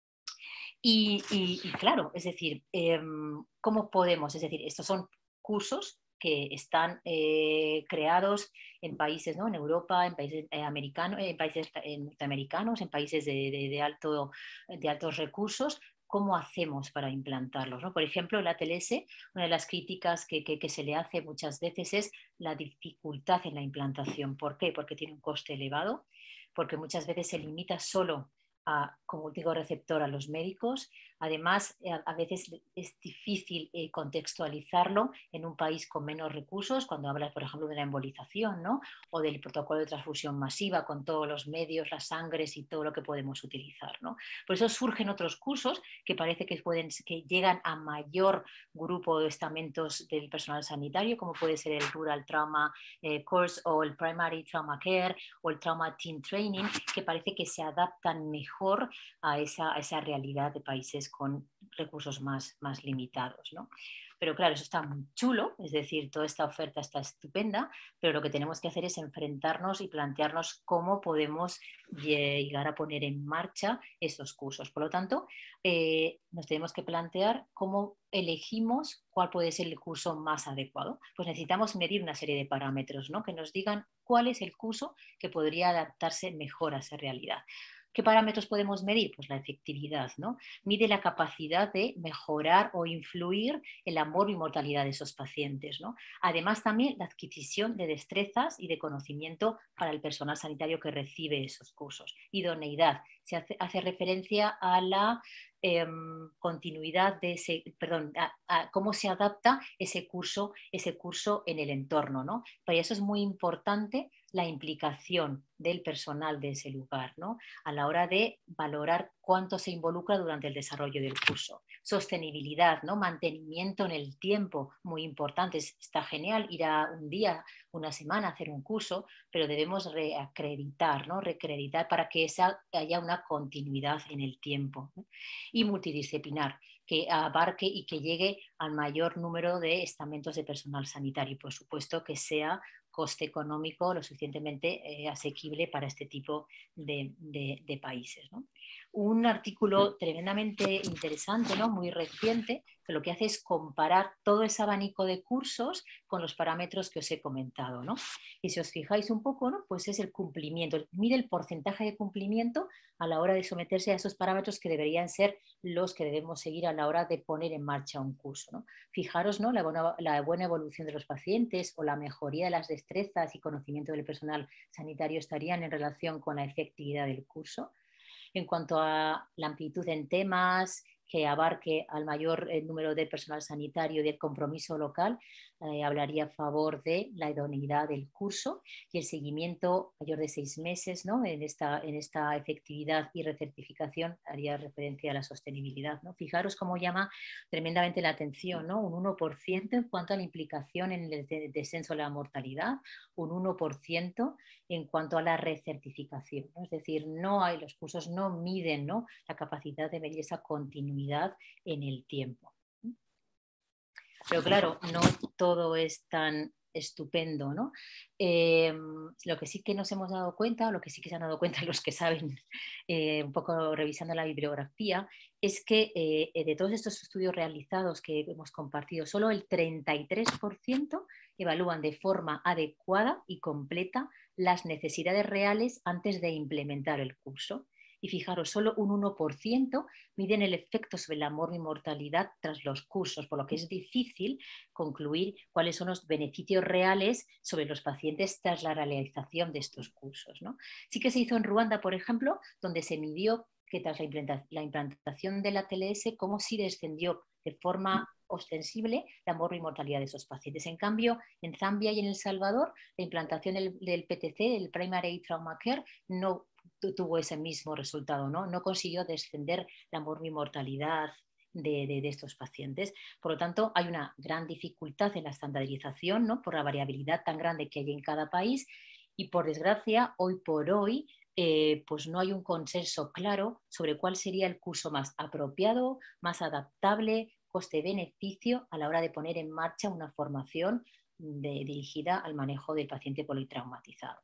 Y, y, y claro, es decir, eh, ¿cómo podemos? Es decir, estos son cursos que están eh, creados en países, ¿no? En Europa, en países eh, americanos, en países eh, norteamericanos, en países de, de, de, alto, de altos recursos. ¿Cómo hacemos para implantarlos, ¿no? Por ejemplo, el A T L S, una de las críticas que, que, que se le hace muchas veces es la dificultad en la implantación. ¿Por qué? Porque tiene un coste elevado, porque muchas veces se limita solo a, como digo, receptor a los médicos. Además, a veces es difícil eh, contextualizarlo en un país con menos recursos, cuando hablas, por ejemplo, de la embolización, ¿no? O del protocolo de transfusión masiva con todos los medios, las sangres y todo lo que podemos utilizar, ¿no? Por eso surgen otros cursos que parece que, pueden, que llegan a mayor grupo de estamentos del personal sanitario, como puede ser el Rural Trauma eh, Course o el Primary Trauma Care o el Trauma Team Training, que parece que se adaptan mejor a esa, a esa realidad de países con recursos más, más limitados, ¿no? Pero claro, eso está muy chulo, es decir, toda esta oferta está estupenda, pero lo que tenemos que hacer es enfrentarnos y plantearnos cómo podemos llegar a poner en marcha esos cursos. Por lo tanto, eh, nos tenemos que plantear cómo elegimos cuál puede ser el curso más adecuado. Pues necesitamos medir una serie de parámetros, ¿no? Que nos digan cuál es el curso que podría adaptarse mejor a esa realidad. ¿Qué parámetros podemos medir? Pues la efectividad, ¿no? Mide la capacidad de mejorar o influir en la morbi-mortalidad de esos pacientes, ¿no? Además, también la adquisición de destrezas y de conocimiento para el personal sanitario que recibe esos cursos. Idoneidad. Se hace, hace referencia a la eh, continuidad de ese, perdón, a, a cómo se adapta ese curso, ese curso en el entorno, ¿no? Para eso es muy importante la implicación del personal de ese lugar, ¿no? A la hora de valorar cuánto se involucra durante el desarrollo del curso. Sostenibilidad, ¿no? Mantenimiento en el tiempo, muy importante. Está genial ir a un día, una semana a hacer un curso, pero debemos reacreditar, ¿no? Recreditar para que esa, haya una continuidad en el tiempo, ¿no? Y multidisciplinar, que abarque y que llegue al mayor número de estamentos de personal sanitario y, por supuesto, que sea coste económico lo suficientemente eh, asequible para este tipo de, de, de países, ¿no? Un artículo tremendamente interesante, ¿no? Muy reciente, que lo que hace es comparar todo ese abanico de cursos con los parámetros que os he comentado, ¿no? Y si os fijáis un poco, ¿no? Pues es el cumplimiento, mide el porcentaje de cumplimiento a la hora de someterse a esos parámetros que deberían ser los que debemos seguir a la hora de poner en marcha un curso, ¿no? Fijaros, ¿no? La buena, la buena evolución de los pacientes o la mejoría de las destrezas y conocimiento del personal sanitario estarían en relación con la efectividad del curso. En cuanto a la amplitud en temas, que abarque al mayor eh, número de personal sanitario y del compromiso local, eh, hablaría a favor de la idoneidad del curso y el seguimiento mayor de seis meses, ¿no? en, esta, en esta efectividad y recertificación haría referencia a la sostenibilidad, ¿no? Fijaros cómo llama tremendamente la atención, ¿no? Un uno por ciento en cuanto a la implicación en el descenso de la mortalidad, un uno por ciento en cuanto a la recertificación, ¿no? Es decir, no hay, los cursos no miden, ¿no? la capacidad de medir esa continuidad en el tiempo. Pero claro, no todo es tan estupendo, ¿no? Eh, lo que sí que nos hemos dado cuenta, o lo que sí que se han dado cuenta los que saben, eh, un poco revisando la bibliografía, es que eh, de todos estos estudios realizados que hemos compartido, solo el treinta y tres por ciento evalúan de forma adecuada y completa las necesidades reales antes de implementar el curso. Y fijaros, solo un uno por ciento miden el efecto sobre la morbi-mortalidad tras los cursos, por lo que es difícil concluir cuáles son los beneficios reales sobre los pacientes tras la realización de estos cursos, ¿no? Sí que se hizo en Ruanda, por ejemplo, donde se midió que tras la implantación, la implantación de la T L S, cómo sí descendió de forma ostensible la morbi-mortalidad de esos pacientes. En cambio, en Zambia y en El Salvador, la implantación del, del P T C, el Primary Trauma Care, no tuvo ese mismo resultado, ¿no? No consiguió descender la morbi-mortalidad de, de, de estos pacientes. Por lo tanto, hay una gran dificultad en la estandarización, ¿no? Por la variabilidad tan grande que hay en cada país y, por desgracia, hoy por hoy, eh, pues no hay un consenso claro sobre cuál sería el curso más apropiado, más adaptable, coste-beneficio a la hora de poner en marcha una formación de, dirigida al manejo del paciente politraumatizado.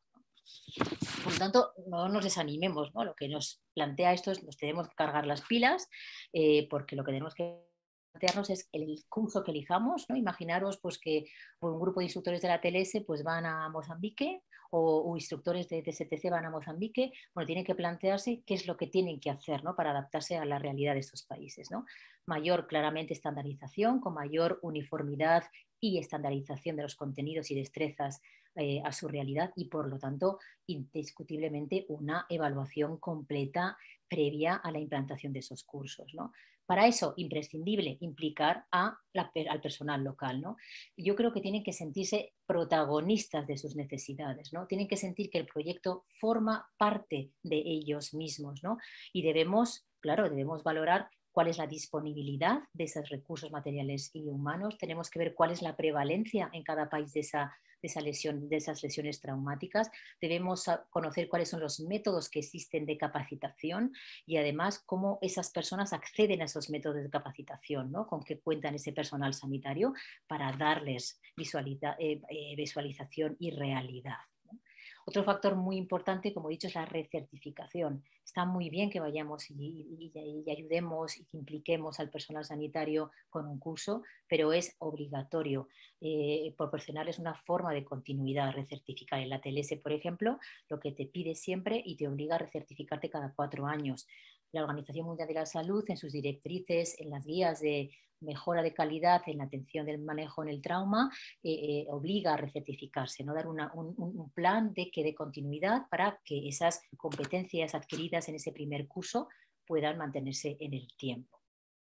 Por lo tanto, no nos desanimemos, ¿no? Lo que nos plantea esto es que nos tenemos que cargar las pilas, eh, porque lo que tenemos que plantearnos es el curso que elijamos, ¿no? Imaginaros pues, que un grupo de instructores de la T L S pues, van a Mozambique o, o instructores de T S T C van a Mozambique. Bueno, tienen que plantearse qué es lo que tienen que hacer, ¿no? Para adaptarse a la realidad de estos países, ¿no? Mayor, claramente, estandarización, con mayor uniformidad y estandarización de los contenidos y destrezas eh, a su realidad y, por lo tanto, indiscutiblemente una evaluación completa previa a la implantación de esos cursos, ¿no? Para eso, imprescindible implicar a la, al personal local, ¿no? Yo creo que tienen que sentirse protagonistas de sus necesidades, ¿no? Tienen que sentir que el proyecto forma parte de ellos mismos, ¿no? Y debemos, claro, debemos valorar cuál es la disponibilidad de esos recursos materiales y humanos. Tenemos que ver cuál es la prevalencia en cada país de esa, de, esa lesión, de esas lesiones traumáticas. Debemos conocer cuáles son los métodos que existen de capacitación y además cómo esas personas acceden a esos métodos de capacitación, ¿no? Con qué cuentan ese personal sanitario para darles visualiza, eh, eh, visualización y realidad. Otro factor muy importante, como he dicho, es la recertificación. Está muy bien que vayamos y, y, y ayudemos y que impliquemos al personal sanitario con un curso, pero es obligatorio eh, proporcionarles una forma de continuidad, recertificar. En la T L S, por ejemplo, lo que te pide siempre y te obliga a recertificarte cada cuatro años. La Organización Mundial de la Salud, en sus directrices, en las guías de mejora de calidad en la atención del manejo en el trauma, eh, eh, obliga a recertificarse, ¿no? Dar una, un, un plan de que de continuidad para que esas competencias adquiridas en ese primer curso puedan mantenerse en el tiempo.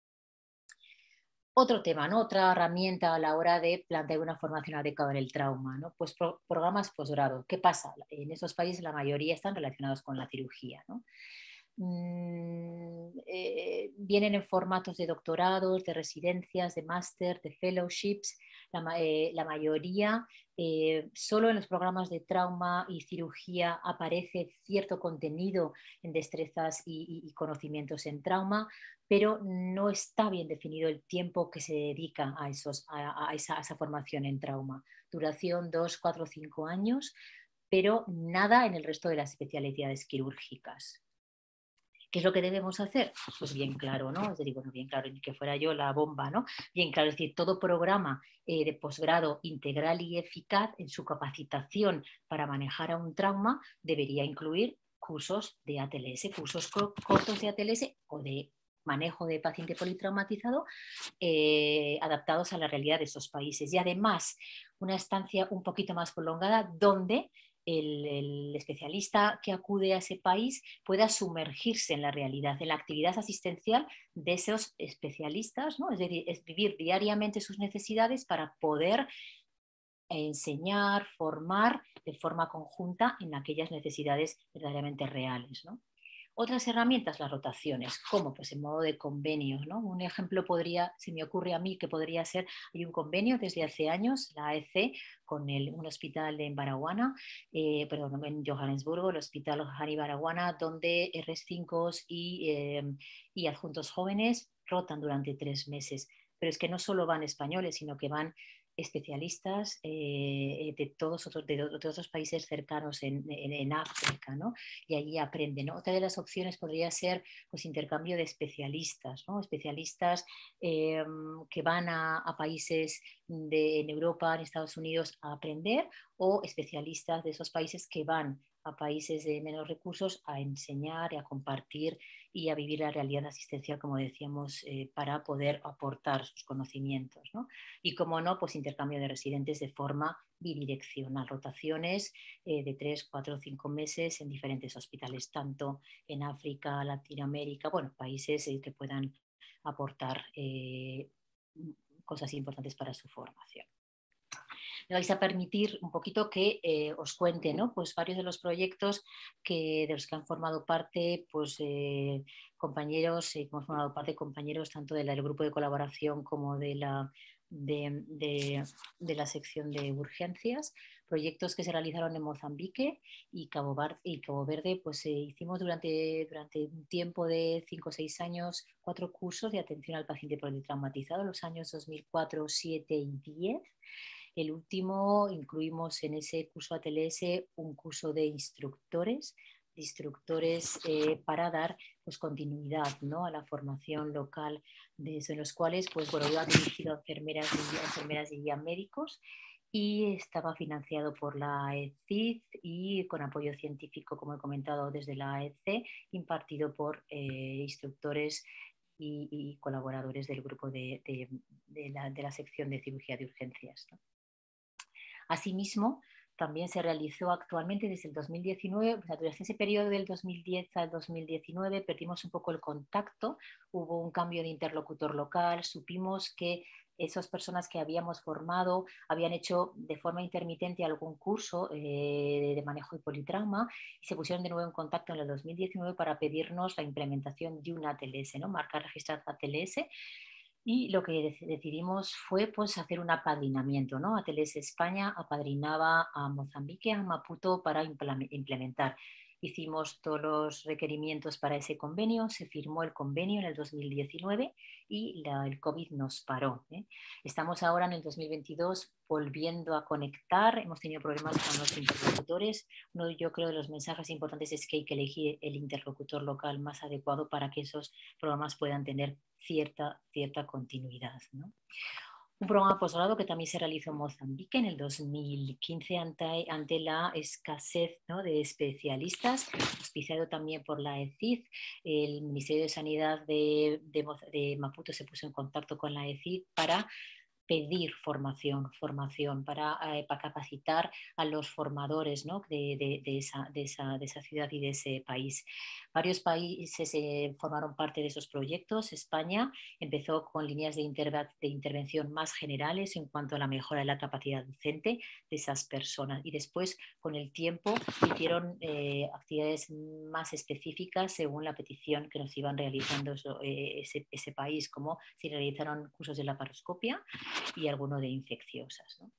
Otro tema, ¿no? Otra herramienta a la hora de plantear una formación adecuada en el trauma, ¿no? Pues pro, programas posgrado. ¿Qué pasa? En esos países la mayoría están relacionados con la cirugía, ¿no? Mm, eh, vienen en formatos de doctorados, de residencias, de máster, de fellowships. La, eh, la mayoría, eh, solo en los programas de trauma y cirugía aparece cierto contenido en destrezas y, y, y conocimientos en trauma, pero no está bien definido el tiempo que se dedica a, esos, a, a, esa, a esa formación en trauma. Duración dos, cuatro, cinco años, pero nada en el resto de las especialidades quirúrgicas. ¿Qué es lo que debemos hacer? Pues bien claro, ¿no? Es decir, bueno, bien claro, ni que fuera yo la bomba, ¿no? Bien claro, es decir, todo programa eh, de posgrado integral y eficaz en su capacitación para manejar a un trauma debería incluir cursos de A T L S, cursos cortos de A T L S o de manejo de paciente politraumatizado eh, adaptados a la realidad de esos países. Y además, una estancia un poquito más prolongada donde El, el especialista que acude a ese país pueda sumergirse en la realidad, en la actividad asistencial de esos especialistas, ¿no? Es decir, es vivir diariamente sus necesidades para poder enseñar, formar de forma conjunta en aquellas necesidades verdaderamente reales, ¿no? Otras herramientas, las rotaciones, ¿cómo? Pues en modo de convenios, ¿no? Un ejemplo podría, se me ocurre a mí que podría ser, hay un convenio desde hace años, la A E C, con el, un hospital en Baraguana, eh, perdón, en Johannesburgo, el hospital Hani Baraguana, donde R cinco y, eh, y adjuntos jóvenes rotan durante tres meses. Pero es que no solo van españoles, sino que van especialistas eh, de todos otros, de, de otros países cercanos en, en, en África, ¿no? Y allí aprenden, ¿no? Otra de las opciones podría ser pues, intercambio de especialistas, ¿no? Especialistas eh, que van a, a países de, en Europa, en Estados Unidos a aprender, o especialistas de esos países que van a países de menos recursos a enseñar y a compartir y a vivir la realidad asistencial, como decíamos, eh, para poder aportar sus conocimientos, ¿no? Y como no, pues intercambio de residentes de forma bidireccional, rotaciones eh, de tres, cuatro, cinco meses en diferentes hospitales, tanto en África, Latinoamérica, bueno, países eh, que puedan aportar eh, cosas importantes para su formación. Me vais a permitir un poquito que eh, os cuente, ¿no? Pues varios de los proyectos que, de los que han formado parte pues, eh, compañeros, eh, hemos formado parte compañeros tanto del grupo de colaboración como de la, de, de, de la sección de urgencias, proyectos que se realizaron en Mozambique y Cabo, Bar y Cabo Verde. Pues eh, hicimos durante, durante un tiempo de cinco o seis años cuatro cursos de atención al paciente politraumatizado, los años dos mil cuatro, dos mil siete y dos mil diez. El último, incluimos en ese curso A T L S un curso de instructores, de instructores eh, para dar pues, continuidad, ¿no? A la formación local, desde los cuales pues, bueno, iba dirigido a enfermeras y, a enfermeras y a médicos, y estaba financiado por la A E C I D y con apoyo científico, como he comentado, desde la A E C, impartido por eh, instructores y, y colaboradores del grupo de, de, de, la, de la sección de cirugía de urgencias, ¿no? Asimismo, también se realizó actualmente desde el dos mil diecinueve, pues durante ese periodo del dos mil diez al dos mil diecinueve perdimos un poco el contacto, hubo un cambio de interlocutor local, supimos que esas personas que habíamos formado habían hecho de forma intermitente algún curso eh, de manejo de politrauma y se pusieron de nuevo en contacto en el dos mil diecinueve para pedirnos la implementación de una A T L S, ¿no? Marca registrada A T L S. Y lo que decidimos fue pues, hacer un apadrinamiento, ¿no? Ateles España apadrinaba a Mozambique, a Maputo, para implementar. Hicimos todos los requerimientos para ese convenio, se firmó el convenio en el dos mil diecinueve y la, el COVID nos paró, ¿eh? Estamos ahora en el dos mil veintidós volviendo a conectar, hemos tenido problemas con los interlocutores. Uno, yo creo, de los mensajes importantes es que hay que elegir el interlocutor local más adecuado para que esos programas puedan tener cierta, cierta continuidad, ¿no? Un programa posgrado que también se realizó en Mozambique en el dos mil quince ante, ante la escasez, ¿no?, de especialistas, auspiciado también por la E C I D. El Ministerio de Sanidad de, de, de Maputo se puso en contacto con la E C I D para pedir formación, formación para, eh, para capacitar a los formadores, ¿no?, de, de, de, esa, de, esa, de esa ciudad y de ese país. Varios países eh, formaron parte de esos proyectos. España empezó con líneas de, interve de intervención más generales en cuanto a la mejora de la capacidad docente de esas personas, y después con el tiempo hicieron eh, actividades más específicas según la petición que nos iban realizando eso, eh, ese, ese país, como si realizaron cursos de laparoscopia y alguno de infecciosas, ¿no?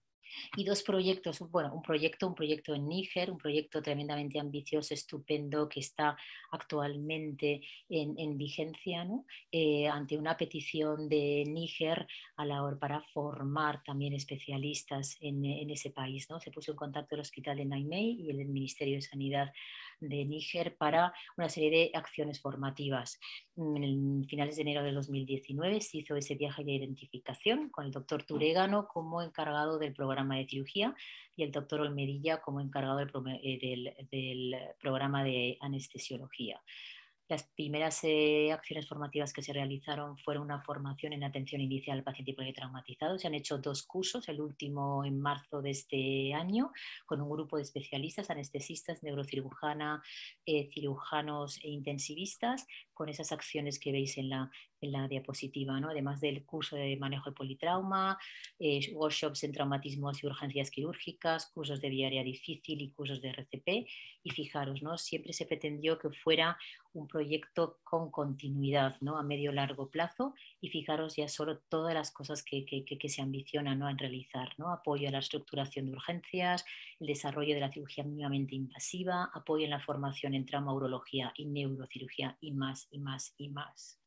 Y dos proyectos, bueno, un proyecto, un proyecto en Níger, un proyecto tremendamente ambicioso, estupendo, que está actualmente en, en vigencia, ¿no? Eh, ante una petición de Níger a la hora para formar también especialistas en, en ese país, ¿no? Se puso en contacto el Hospital de Niamey y el Ministerio de Sanidad de Níger para una serie de acciones formativas. En finales de enero de dos mil diecinueve se hizo ese viaje de identificación con el doctor Turegano como encargado del programa de cirugía y el doctor Olmedilla como encargado del, del, del programa de anestesiología. Las primeras eh, acciones formativas que se realizaron fueron una formación en atención inicial al paciente politraumatizado. Se han hecho dos cursos, el último en marzo de este año, con un grupo de especialistas, anestesistas, neurocirujana, eh, cirujanos e intensivistas, con esas acciones que veis en la, en la diapositiva, ¿no? Además del curso de manejo de politrauma, eh, workshops en traumatismos y urgencias quirúrgicas, cursos de vía aérea difícil y cursos de R C P. Y fijaros, ¿no?, siempre se pretendió que fuera un proyecto con continuidad, ¿no?, a medio largo plazo, y fijaros ya solo todas las cosas que, que, que se ambicionan, ¿no?, en realizar, ¿no? Apoyo a la estructuración de urgencias, el desarrollo de la cirugía mínimamente invasiva, apoyo en la formación en trauma, urología y neurocirugía, y más y más y más.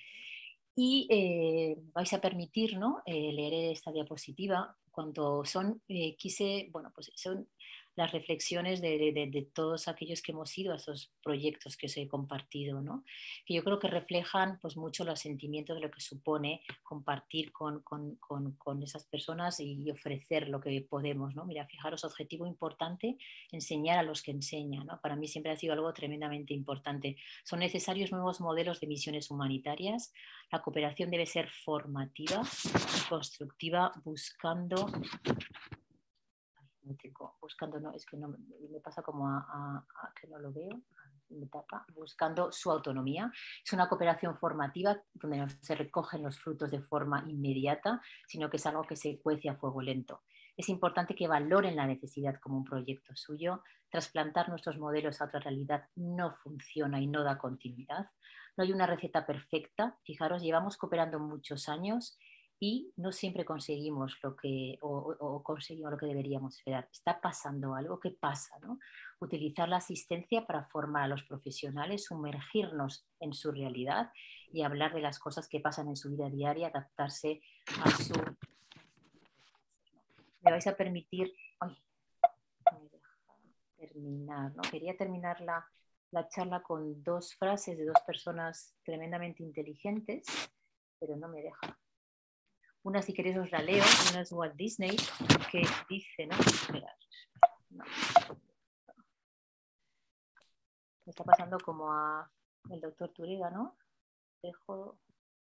Y eh, vais a permitir, ¿no?, eh, leer esta diapositiva. Cuando son, eh, quise, bueno, pues son las reflexiones de, de, de todos aquellos que hemos ido a esos proyectos que os he compartido, ¿no?, que yo creo que reflejan pues mucho los sentimientos de lo que supone compartir con, con, con, con esas personas y ofrecer lo que podemos, ¿no? Mira, fijaros, objetivo importante, enseñar a los que enseñan, ¿no? Para mí siempre ha sido algo tremendamente importante. Son necesarios nuevos modelos de misiones humanitarias. La cooperación debe ser formativa y constructiva, buscando... buscando, no, es que no, me pasa como a, a, a que no lo veo, me tapa, buscando su autonomía. Es una cooperación formativa donde no se recogen los frutos de forma inmediata, sino que es algo que se cuece a fuego lento. Es importante que valoren la necesidad como un proyecto suyo. Trasplantar nuestros modelos a otra realidad no funciona y no da continuidad. No hay una receta perfecta. Fijaros, llevamos cooperando muchos años y no siempre conseguimos lo que, o, o conseguimos lo que deberíamos esperar. Está pasando algo. ¿Qué pasa, no? Utilizar la asistencia para formar a los profesionales, sumergirnos en su realidad y hablar de las cosas que pasan en su vida diaria, adaptarse a su... Me vais a permitir... Ay, no me deja terminar, ¿no? Quería terminar la, la charla con dos frases de dos personas tremendamente inteligentes, pero no me deja. Una, si queréis, os la leo. Una es Walt Disney, que dice, ¿no? Esperad, no. Me está pasando como a el doctor Turega, ¿no? Dejo...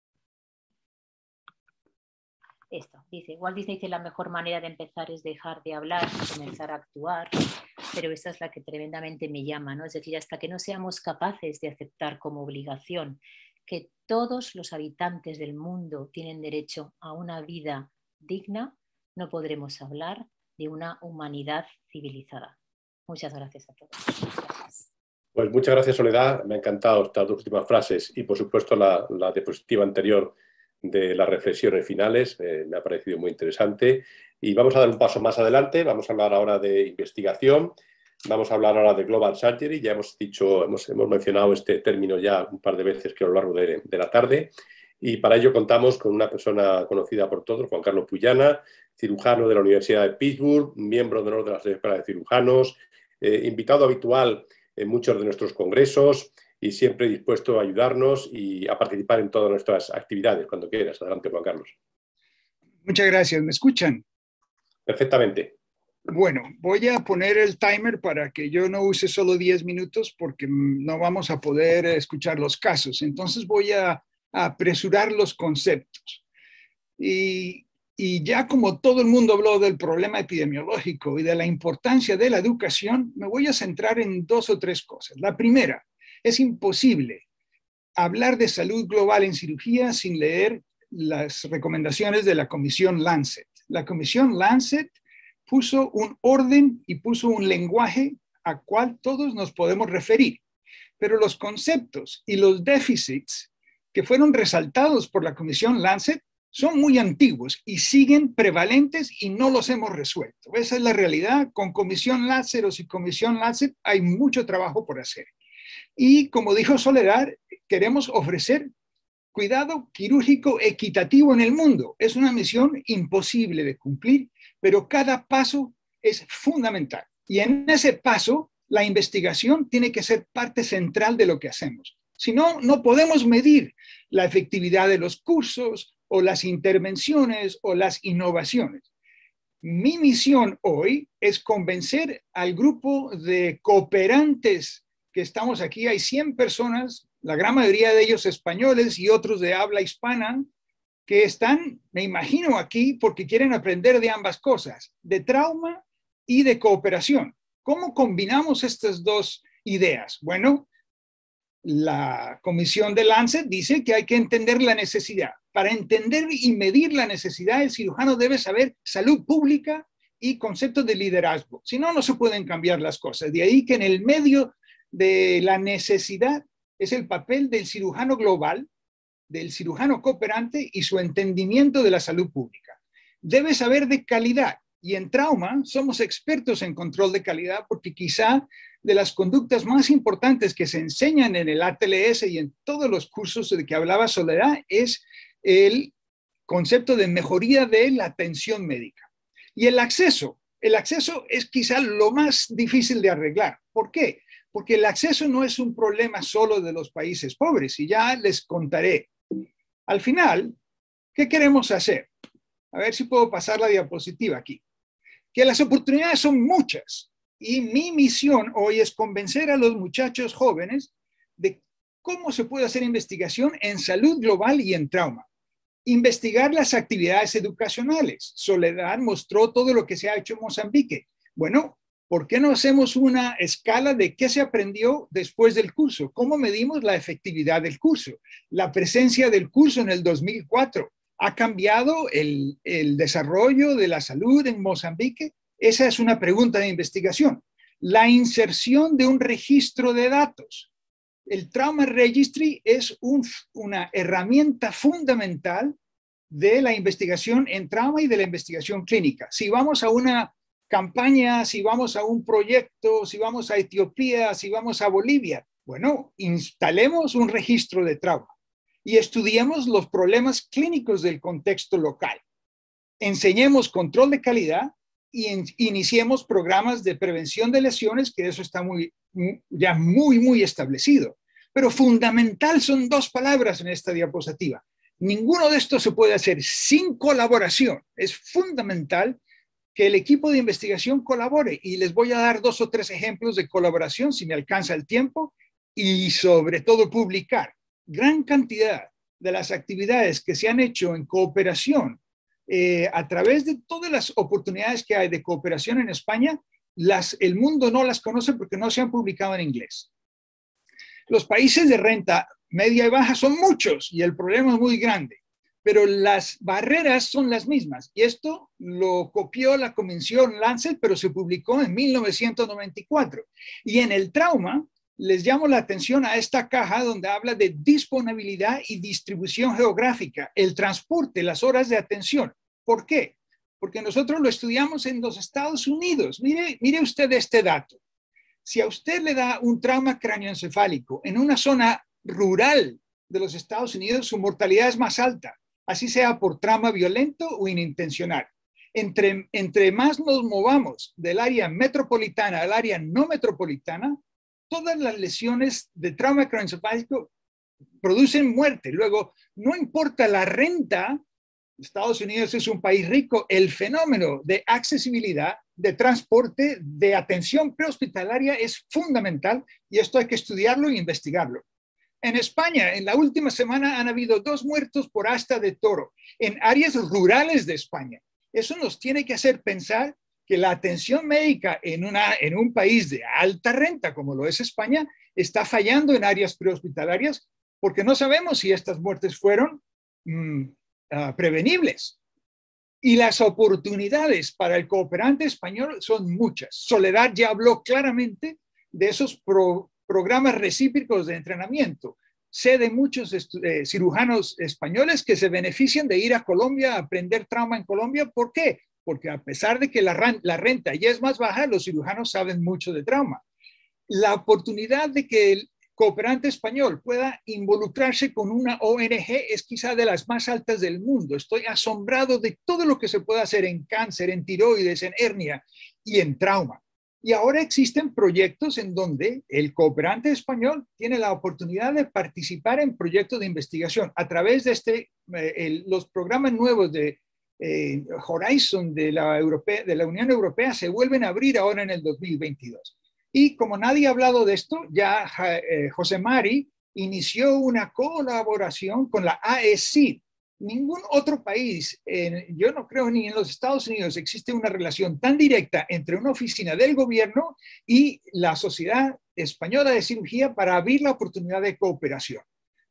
Esto, dice, Walt Disney dice, la mejor manera de empezar es dejar de hablar y comenzar a actuar, pero esta es la que tremendamente me llama, ¿no? Es decir, hasta que no seamos capaces de aceptar como obligación que todos los habitantes del mundo tienen derecho a una vida digna, no podremos hablar de una humanidad civilizada. Muchas gracias a todos. Gracias. Pues muchas gracias, Soledad. Me ha encantado estas dos últimas frases y, por supuesto, la, la diapositiva anterior de las reflexiones finales. Eh, me ha parecido muy interesante. Y vamos a dar un paso más adelante. Vamos a hablar ahora de investigación. Vamos a hablar ahora de Global Surgery. Ya hemos dicho, hemos, hemos mencionado este término ya un par de veces que a lo largo de, de la tarde. Y para ello contamos con una persona conocida por todos, Juan Carlos Puyana, cirujano de la Universidad de Pittsburgh, miembro de honor de la Escuela de Cirujanos, eh, invitado habitual en muchos de nuestros congresos y siempre dispuesto a ayudarnos y a participar en todas nuestras actividades. Cuando quieras. Adelante, Juan Carlos. Muchas gracias. ¿Me escuchan? Perfectamente. Bueno, voy a poner el timer para que yo no use solo diez minutos porque no vamos a poder escuchar los casos. Entonces voy a, a apresurar los conceptos. Y, y ya como todo el mundo habló del problema epidemiológico y de la importancia de la educación, me voy a centrar en dos o tres cosas. La primera, es imposible hablar de salud global en cirugía sin leer las recomendaciones de la Comisión Lancet. La Comisión Lancet puso un orden y puso un lenguaje a cual todos nos podemos referir. Pero los conceptos y los déficits que fueron resaltados por la Comisión Lancet son muy antiguos y siguen prevalentes y no los hemos resuelto. Esa es la realidad. Con Comisión Lancet y Comisión Lancet hay mucho trabajo por hacer. Y como dijo Soledad, queremos ofrecer cuidado quirúrgico equitativo en el mundo. Es una misión imposible de cumplir, pero cada paso es fundamental. Y en ese paso, la investigación tiene que ser parte central de lo que hacemos. Si no, no podemos medir la efectividad de los cursos o las intervenciones o las innovaciones. Mi misión hoy es convencer al grupo de cooperantes que estamos aquí. Hay cien personas, la gran mayoría de ellos españoles y otros de habla hispana, que están, me imagino, aquí porque quieren aprender de ambas cosas, de trauma y de cooperación. ¿Cómo combinamos estas dos ideas? Bueno, la Comisión de Lancet dice que hay que entender la necesidad. Para entender y medir la necesidad, el cirujano debe saber salud pública y conceptos de liderazgo. Si no, no se pueden cambiar las cosas. De ahí que en el medio de la necesidad es el papel del cirujano global, del cirujano cooperante y su entendimiento de la salud pública. Debe saber de calidad. Y en trauma somos expertos en control de calidad porque quizá de las conductas más importantes que se enseñan en el A T L S y en todos los cursos de que hablaba Soledad es el concepto de mejoría de la atención médica. Y el acceso. El acceso es quizá lo más difícil de arreglar. ¿Por qué? Porque el acceso no es un problema solo de los países pobres y ya les contaré. Al final, ¿qué queremos hacer? A ver si puedo pasar la diapositiva aquí. Que las oportunidades son muchas y mi misión hoy es convencer a los muchachos jóvenes de cómo se puede hacer investigación en salud global y en trauma. Investigar las actividades educacionales. Soledad mostró todo lo que se ha hecho en Mozambique. Bueno, ¿por qué no hacemos una escala de qué se aprendió después del curso? ¿Cómo medimos la efectividad del curso? La presencia del curso en el dos mil cuatro. ¿Ha cambiado el, el desarrollo de la salud en Mozambique? Esa es una pregunta de investigación. La inserción de un registro de datos. El Trauma Registry es un, una herramienta fundamental de la investigación en trauma y de la investigación clínica. Si vamos a una campaña, si vamos a un proyecto, si vamos a Etiopía, si vamos a Bolivia, bueno, instalemos un registro de trauma y estudiemos los problemas clínicos del contexto local. Enseñemos control de calidad y en, iniciemos programas de prevención de lesiones, que eso está muy, ya muy, muy establecido. Pero fundamental son dos palabras en esta diapositiva. Ninguno de estos se puede hacer sin colaboración. Es fundamental que el equipo de investigación colabore y les voy a dar dos o tres ejemplos de colaboración si me alcanza el tiempo y sobre todo publicar. Gran cantidad de las actividades que se han hecho en cooperación eh, a través de todas las oportunidades que hay de cooperación en España, las, el mundo no las conoce porque no se han publicado en inglés. Los países de renta media y baja son muchos y el problema es muy grande, pero las barreras son las mismas. Y esto lo copió la Comisión Lancet, pero se publicó en mil novecientos noventa y cuatro. Y en el trauma, les llamo la atención a esta caja donde habla de disponibilidad y distribución geográfica, el transporte, las horas de atención. ¿Por qué? Porque nosotros lo estudiamos en los Estados Unidos. Mire, mire usted este dato. Si a usted le da un trauma cráneoencefálico en una zona rural de los Estados Unidos, su mortalidad es más alta, así sea por trauma violento o inintencional. Entre, entre más nos movamos del área metropolitana al área no metropolitana, todas las lesiones de trauma craneoencefálico producen muerte. Luego, no importa la renta, Estados Unidos es un país rico, el fenómeno de accesibilidad, de transporte, de atención prehospitalaria es fundamental y esto hay que estudiarlo e investigarlo. En España, en la última semana han habido dos muertos por asta de toro en áreas rurales de España. Eso nos tiene que hacer pensar que la atención médica en, una, en un país de alta renta, como lo es España, está fallando en áreas prehospitalarias porque no sabemos si estas muertes fueron mmm, uh, prevenibles. Y las oportunidades para el cooperante español son muchas. Soledad ya habló claramente de esos pro, programas recíprocos de entrenamiento. Sé de muchos eh, cirujanos españoles que se benefician de ir a Colombia a aprender trauma en Colombia. ¿Por qué? Porque a pesar de que la, la renta ya es más baja, los cirujanos saben mucho de trauma. La oportunidad de que el cooperante español pueda involucrarse con una O N G es quizá de las más altas del mundo. Estoy asombrado de todo lo que se puede hacer en cáncer, en tiroides, en hernia y en trauma. Y ahora existen proyectos en donde el cooperante español tiene la oportunidad de participar en proyectos de investigación a través de este, eh, el, los programas nuevos de eh, Horizon de la, Europea, de la Unión Europea se vuelven a abrir ahora en el dos mil veintidós. Y como nadie ha hablado de esto, ya eh, José Mari inició una colaboración con la A E C I D. Ningún otro país, eh, yo no creo ni en los Estados Unidos, existe una relación tan directa entre una oficina del gobierno y la Sociedad Española de Cirugía para abrir la oportunidad de cooperación.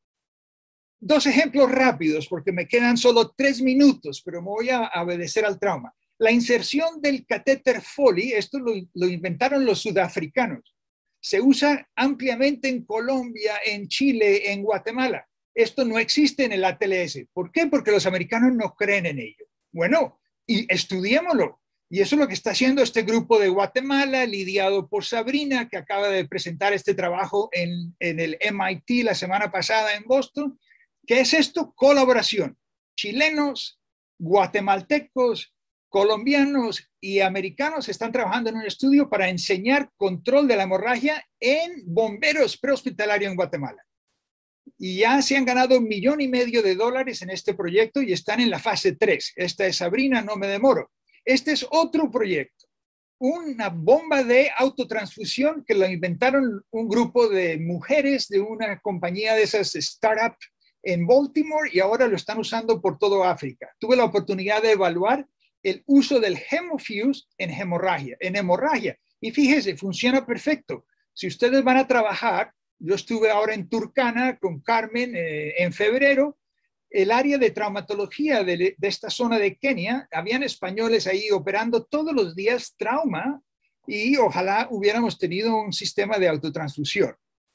Dos ejemplos rápidos, porque me quedan solo tres minutos, pero me voy a obedecer al trauma. La inserción del catéter Foley, esto lo, lo inventaron los sudafricanos. Se usa ampliamente en Colombia, en Chile, en Guatemala. Esto no existe en el A T L S. ¿Por qué? Porque los americanos no creen en ello. Bueno, y estudiémoslo. Y eso es lo que está haciendo este grupo de Guatemala, lidiado por Sabrina, que acaba de presentar este trabajo en, en el M I T la semana pasada en Boston. ¿Qué es esto? Colaboración. Chilenos, guatemaltecos, colombianos y americanos están trabajando en un estudio para enseñar control de la hemorragia en bomberos prehospitalarios en Guatemala. Y ya se han ganado un millón y medio de dólares en este proyecto y están en la fase tres. Esta es Sabrina, no me demoro. Este es otro proyecto, una bomba de autotransfusión que lo inventaron un grupo de mujeres de una compañía de esas startup en Baltimore y ahora lo están usando por todo África. Tuve la oportunidad de evaluar el uso del Hemofuse en hemorragia, en hemorragia. Y fíjese, funciona perfecto. Si ustedes van a trabajar, yo estuve ahora en Turkana con Carmen eh, en febrero, el área de traumatología de, de esta zona de Kenia, habían españoles ahí operando todos los días trauma y ojalá hubiéramos tenido un sistema de autotransfusión.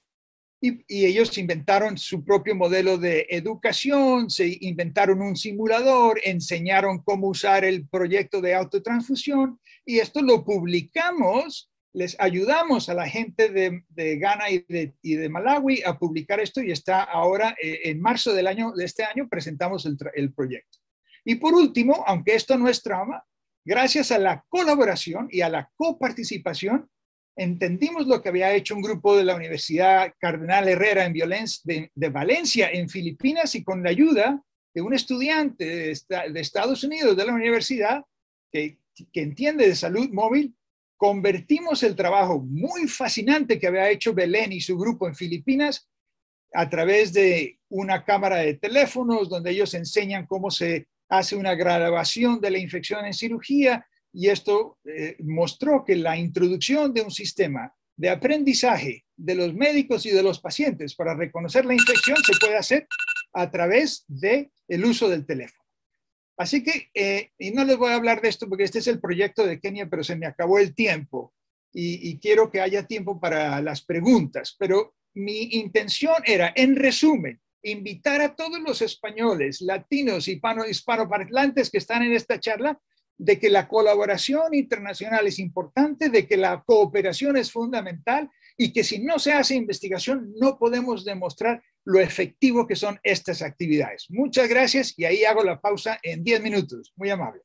Y, y ellos inventaron su propio modelo de educación, se inventaron un simulador, enseñaron cómo usar el proyecto de autotransfusión y esto lo publicamos, les ayudamos a la gente de, de Ghana y de, y de Malawi a publicar esto y está ahora eh, en marzo del año, de este año presentamos el, el proyecto. Y por último, aunque esto no es trauma, gracias a la colaboración y a la coparticipación, entendimos lo que había hecho un grupo de la Universidad Cardenal Herrera en Violencia, de, de Valencia, en Filipinas, y con la ayuda de un estudiante de, esta, de Estados Unidos de la universidad que, que entiende de salud móvil, convertimos el trabajo muy fascinante que había hecho Belén y su grupo en Filipinas a través de una cámara de teléfonos donde ellos enseñan cómo se hace una grabación de la infección en cirugía. Y esto eh, mostró que la introducción de un sistema de aprendizaje de los médicos y de los pacientes para reconocer la infección se puede hacer a través del uso del teléfono. Así que, eh, y no les voy a hablar de esto porque este es el proyecto de Kenia, pero se me acabó el tiempo. y, y quiero que haya tiempo para las preguntas, pero mi intención era, en resumen, invitar a todos los españoles, latinos y hispanoparlantes que están en esta charla de que la colaboración internacional es importante, de que la cooperación es fundamental y que si no se hace investigación no podemos demostrar lo efectivo que son estas actividades. Muchas gracias y ahí hago la pausa en diez minutos. Muy amable.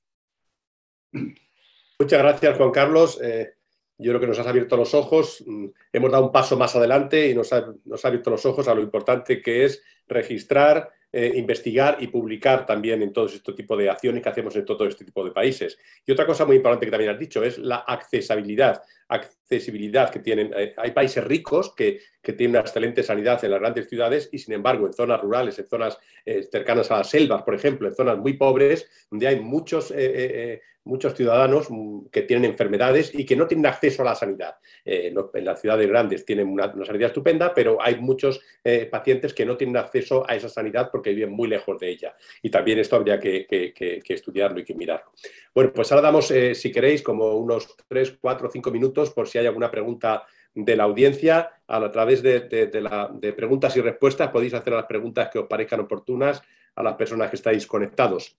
Muchas gracias, Juan Carlos. Eh, yo creo que nos has abierto los ojos. Hemos dado un paso más adelante y nos ha, nos ha abierto los ojos a lo importante que es registrar, eh, investigar y publicar también en todo este tipo de acciones que hacemos en todo este tipo de países. Y otra cosa muy importante que también has dicho es la accesibilidad, accesibilidad que tienen. Eh, hay países ricos que, que tienen una excelente sanidad en las grandes ciudades y, sin embargo, en zonas rurales, en zonas eh, cercanas a las selvas, por ejemplo, en zonas muy pobres, donde hay muchos... Eh, eh, muchos ciudadanos que tienen enfermedades y que no tienen acceso a la sanidad. Eh, en las ciudades grandes tienen una, una sanidad estupenda, pero hay muchos eh, pacientes que no tienen acceso a esa sanidad porque viven muy lejos de ella. Y también esto habría que, que, que, que estudiarlo y que mirarlo. Bueno, pues ahora damos, eh, si queréis, como unos tres, cuatro, cinco minutos por si hay alguna pregunta de la audiencia. A través de, de, de, la, de preguntas y respuestas podéis hacer las preguntas que os parezcan oportunas a las personas que estáis conectados.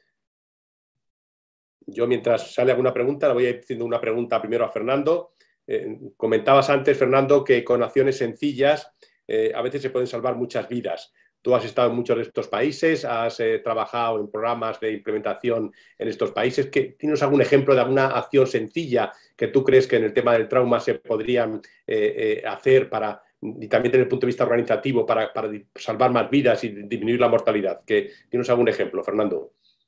Yo, mientras sale alguna pregunta, le voy a ir haciendo una pregunta primero a Fernando. Eh, comentabas antes, Fernando, que con acciones sencillas eh, a veces se pueden salvar muchas vidas. Tú has estado en muchos de estos países, has eh, trabajado en programas de implementación en estos países. ¿Qué, ¿Tienes algún ejemplo de alguna acción sencilla que tú crees que en el tema del trauma se podrían eh, eh, hacer para, y también desde el punto de vista organizativo para, para salvar más vidas y disminuir la mortalidad? ¿Qué, ¿Tienes algún ejemplo, Fernando?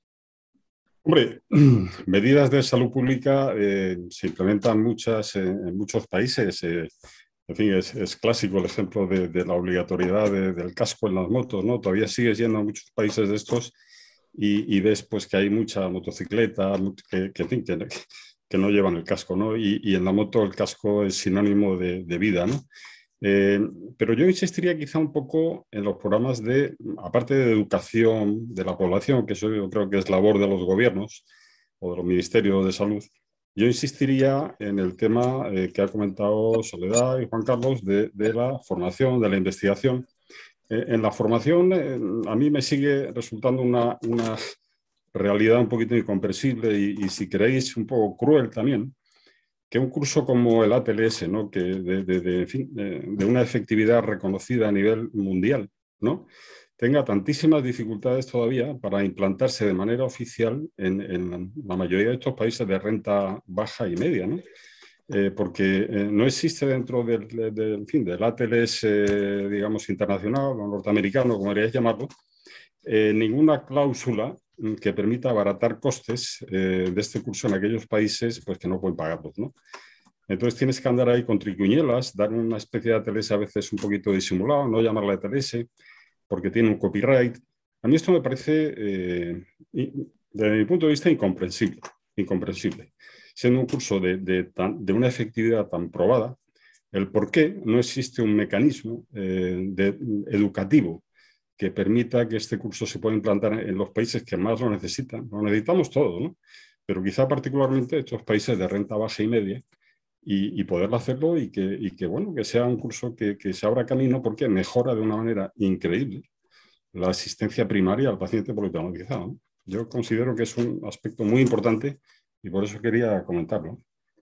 Hombre, medidas de salud pública eh, se implementan muchas eh, en muchos países. Eh, en fin, es, es clásico el ejemplo de, de la obligatoriedad de, del casco en las motos, ¿no? Todavía sigues yendo a muchos países de estos y, y ves pues, que hay mucha motocicleta que, que, en fin, que, que no llevan el casco, ¿no? Y, y en la moto el casco es sinónimo de, de vida, ¿no? Eh, pero yo insistiría quizá un poco en los programas de, aparte de educación de la población, que eso yo creo que es labor de los gobiernos o de los ministerios de salud, yo insistiría en el tema eh, que ha comentado Soledad y Juan Carlos de, de la formación, de la investigación. Eh, en la formación eh, a mí me sigue resultando una, una realidad un poquito incomprensible y, y si queréis un poco cruel también, que un curso como el A T L S, ¿no? que de, de, de, en fin, de, de una efectividad reconocida a nivel mundial, ¿no? tenga tantísimas dificultades todavía para implantarse de manera oficial en, en la mayoría de estos países de renta baja y media, ¿no? Eh, porque eh, no existe dentro del, del, en fin, del A T L S, eh, digamos, internacional o norteamericano, como queréis llamarlo, eh, ninguna cláusula que permita abaratar costes eh, de este curso en aquellos países pues, que no pueden pagarlos, ¿no? Entonces tienes que andar ahí con triquiñuelas, dar una especie de A T L S a veces un poquito disimulado, no llamarla A T L S, porque tiene un copyright. A mí esto me parece, eh, desde mi punto de vista, incomprensible, incomprensible. Siendo un curso de, de, tan, de una efectividad tan probada, el por qué no existe un mecanismo eh, de, educativo que permita que este curso se pueda implantar en los países que más lo necesitan. Lo necesitamos todos, ¿no? Pero quizá particularmente estos países de renta baja y media, y, y poder hacerlo y que, y que, bueno, que sea un curso que, que se abra camino porque mejora de una manera increíble la asistencia primaria al paciente politraumatizado, ¿no? Yo considero que es un aspecto muy importante y por eso quería comentarlo.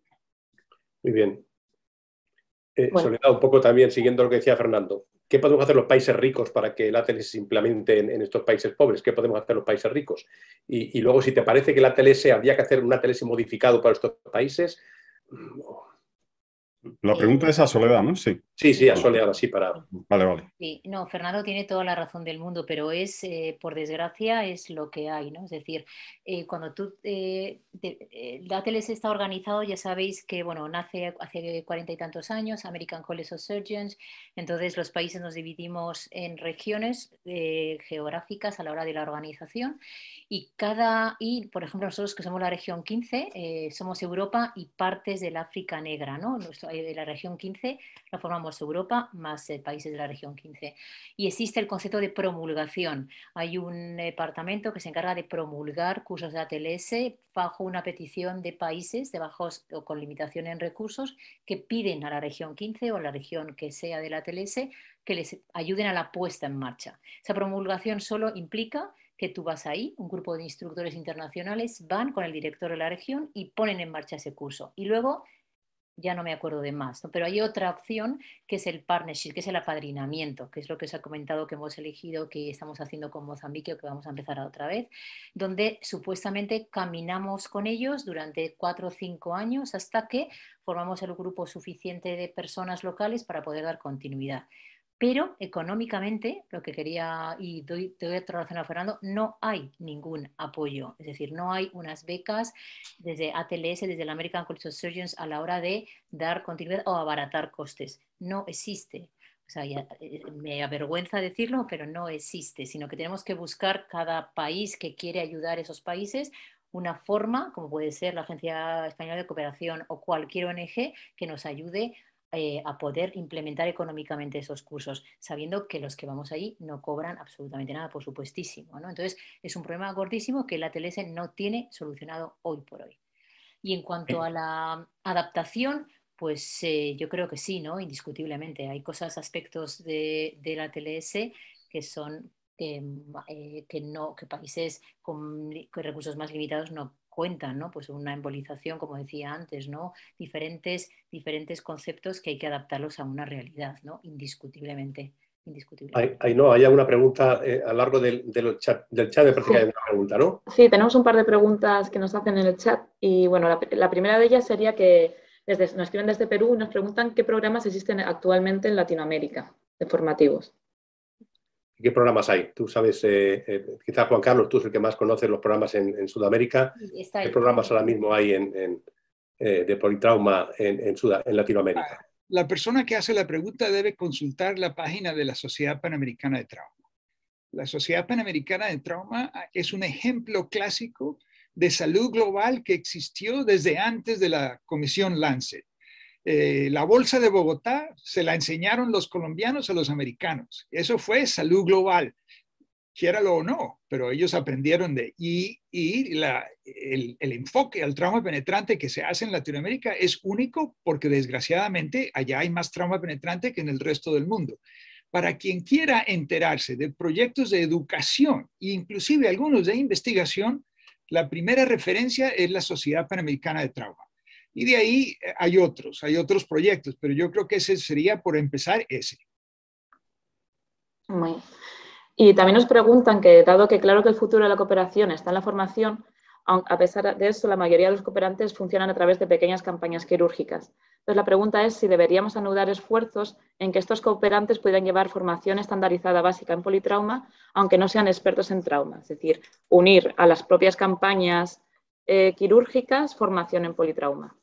Muy bien. Eh, bueno. Soledad, un poco también siguiendo lo que decía Fernando. ¿Qué podemos hacer los países ricos para que el A T L S se implemente en, en estos países pobres? ¿Qué podemos hacer los países ricos? Y, y luego, si te parece que el A T L S habría que hacer un A T L S modificado para estos países. La pregunta es a Soledad, ¿no? Sí. Sí, sí, a Soledad, sí, para... Vale, vale. Sí, no, Fernando tiene toda la razón del mundo, pero es, eh, por desgracia, es lo que hay, ¿no? Es decir, eh, cuando tú, eh, te, eh, el A T L S está organizado, ya sabéis que, bueno, nace hace cuarenta y tantos años, American College of Surgeons, entonces los países nos dividimos en regiones eh, geográficas a la hora de la organización y cada, y por ejemplo, nosotros que somos la región quince, eh, somos Europa y partes del África negra, ¿no? Nuestro, de la región quince, lo formamos Europa más eh, países de la región quince. Y existe el concepto de promulgación. Hay un departamento que se encarga de promulgar cursos de A T L S bajo una petición de países de bajos o con limitación en recursos que piden a la región quince o la región que sea del A T L S que les ayuden a la puesta en marcha. Esa promulgación solo implica que tú vas ahí, un grupo de instructores internacionales van con el director de la región y ponen en marcha ese curso. Y luego, ya no me acuerdo de más, ¿no? Pero hay otra opción que es el partnership, que es el apadrinamiento, que es lo que os he comentado que hemos elegido, que estamos haciendo con Mozambique o que vamos a empezar otra vez, donde supuestamente caminamos con ellos durante cuatro o cinco años hasta que formamos el grupo suficiente de personas locales para poder dar continuidad. Pero económicamente, lo que quería, y doy, te doy otra razón a Fernando, no hay ningún apoyo. Es decir, no hay unas becas desde A T L S, desde el American College of Surgeons a la hora de dar continuidad o abaratar costes. No existe. O sea, ya, me avergüenza decirlo, pero no existe, sino que tenemos que buscar cada país que quiere ayudar a esos países una forma, como puede ser la Agencia Española de Cooperación o cualquier O N G que nos ayude Eh, a poder implementar económicamente esos cursos, sabiendo que los que vamos allí no cobran absolutamente nada, por supuestísimo, ¿no? Entonces, es un problema gordísimo que la A T L S no tiene solucionado hoy por hoy. Y en cuanto a la adaptación, pues eh, yo creo que sí, ¿no? Indiscutiblemente. Hay cosas, aspectos de, de la A T L S que son eh, eh, que, no, que países con, con recursos más limitados no cuentan, ¿no? Pues una embolización, como decía antes, ¿no? Diferentes, diferentes conceptos que hay que adaptarlos a una realidad, ¿no? Indiscutiblemente. Hay, hay, no, hay alguna pregunta eh, a lo largo del, del, chat, del chat, me parece sí. que hay una pregunta, ¿no? Sí, tenemos un par de preguntas que nos hacen en el chat y bueno, la, la primera de ellas sería que desde, nos escriben desde Perú y nos preguntan qué programas existen actualmente en Latinoamérica de formativos. ¿Qué programas hay? Tú sabes, eh, eh, quizás Juan Carlos, tú es el que más conoces los programas en, en Sudamérica. ¿Qué programas ahora mismo hay en, en, eh, de politrauma en, en, Sud en Latinoamérica? La persona que hace la pregunta debe consultar la página de la Sociedad Panamericana de Trauma. La Sociedad Panamericana de Trauma es un ejemplo clásico de salud global que existió desde antes de la Comisión Lancet. Eh, la Bolsa de Bogotá se la enseñaron los colombianos a los americanos. Eso fue salud global, quiéralo o no, pero ellos aprendieron de... Y, y la, el, el enfoque al trauma penetrante que se hace en Latinoamérica es único porque desgraciadamente allá hay más trauma penetrante que en el resto del mundo. Para quien quiera enterarse de proyectos de educación e inclusive algunos de investigación, la primera referencia es la Sociedad Panamericana de Trauma. Y de ahí hay otros, hay otros proyectos, pero yo creo que ese sería, por empezar, ese. Muy. Y también nos preguntan que, dado que claro que el futuro de la cooperación está en la formación, a pesar de eso, la mayoría de los cooperantes funcionan a través de pequeñas campañas quirúrgicas. Entonces, la pregunta es si deberíamos anudar esfuerzos en que estos cooperantes puedan llevar formación estandarizada básica en politrauma, aunque no sean expertos en trauma. Es decir, unir a las propias campañas eh, quirúrgicas formación en politrauma.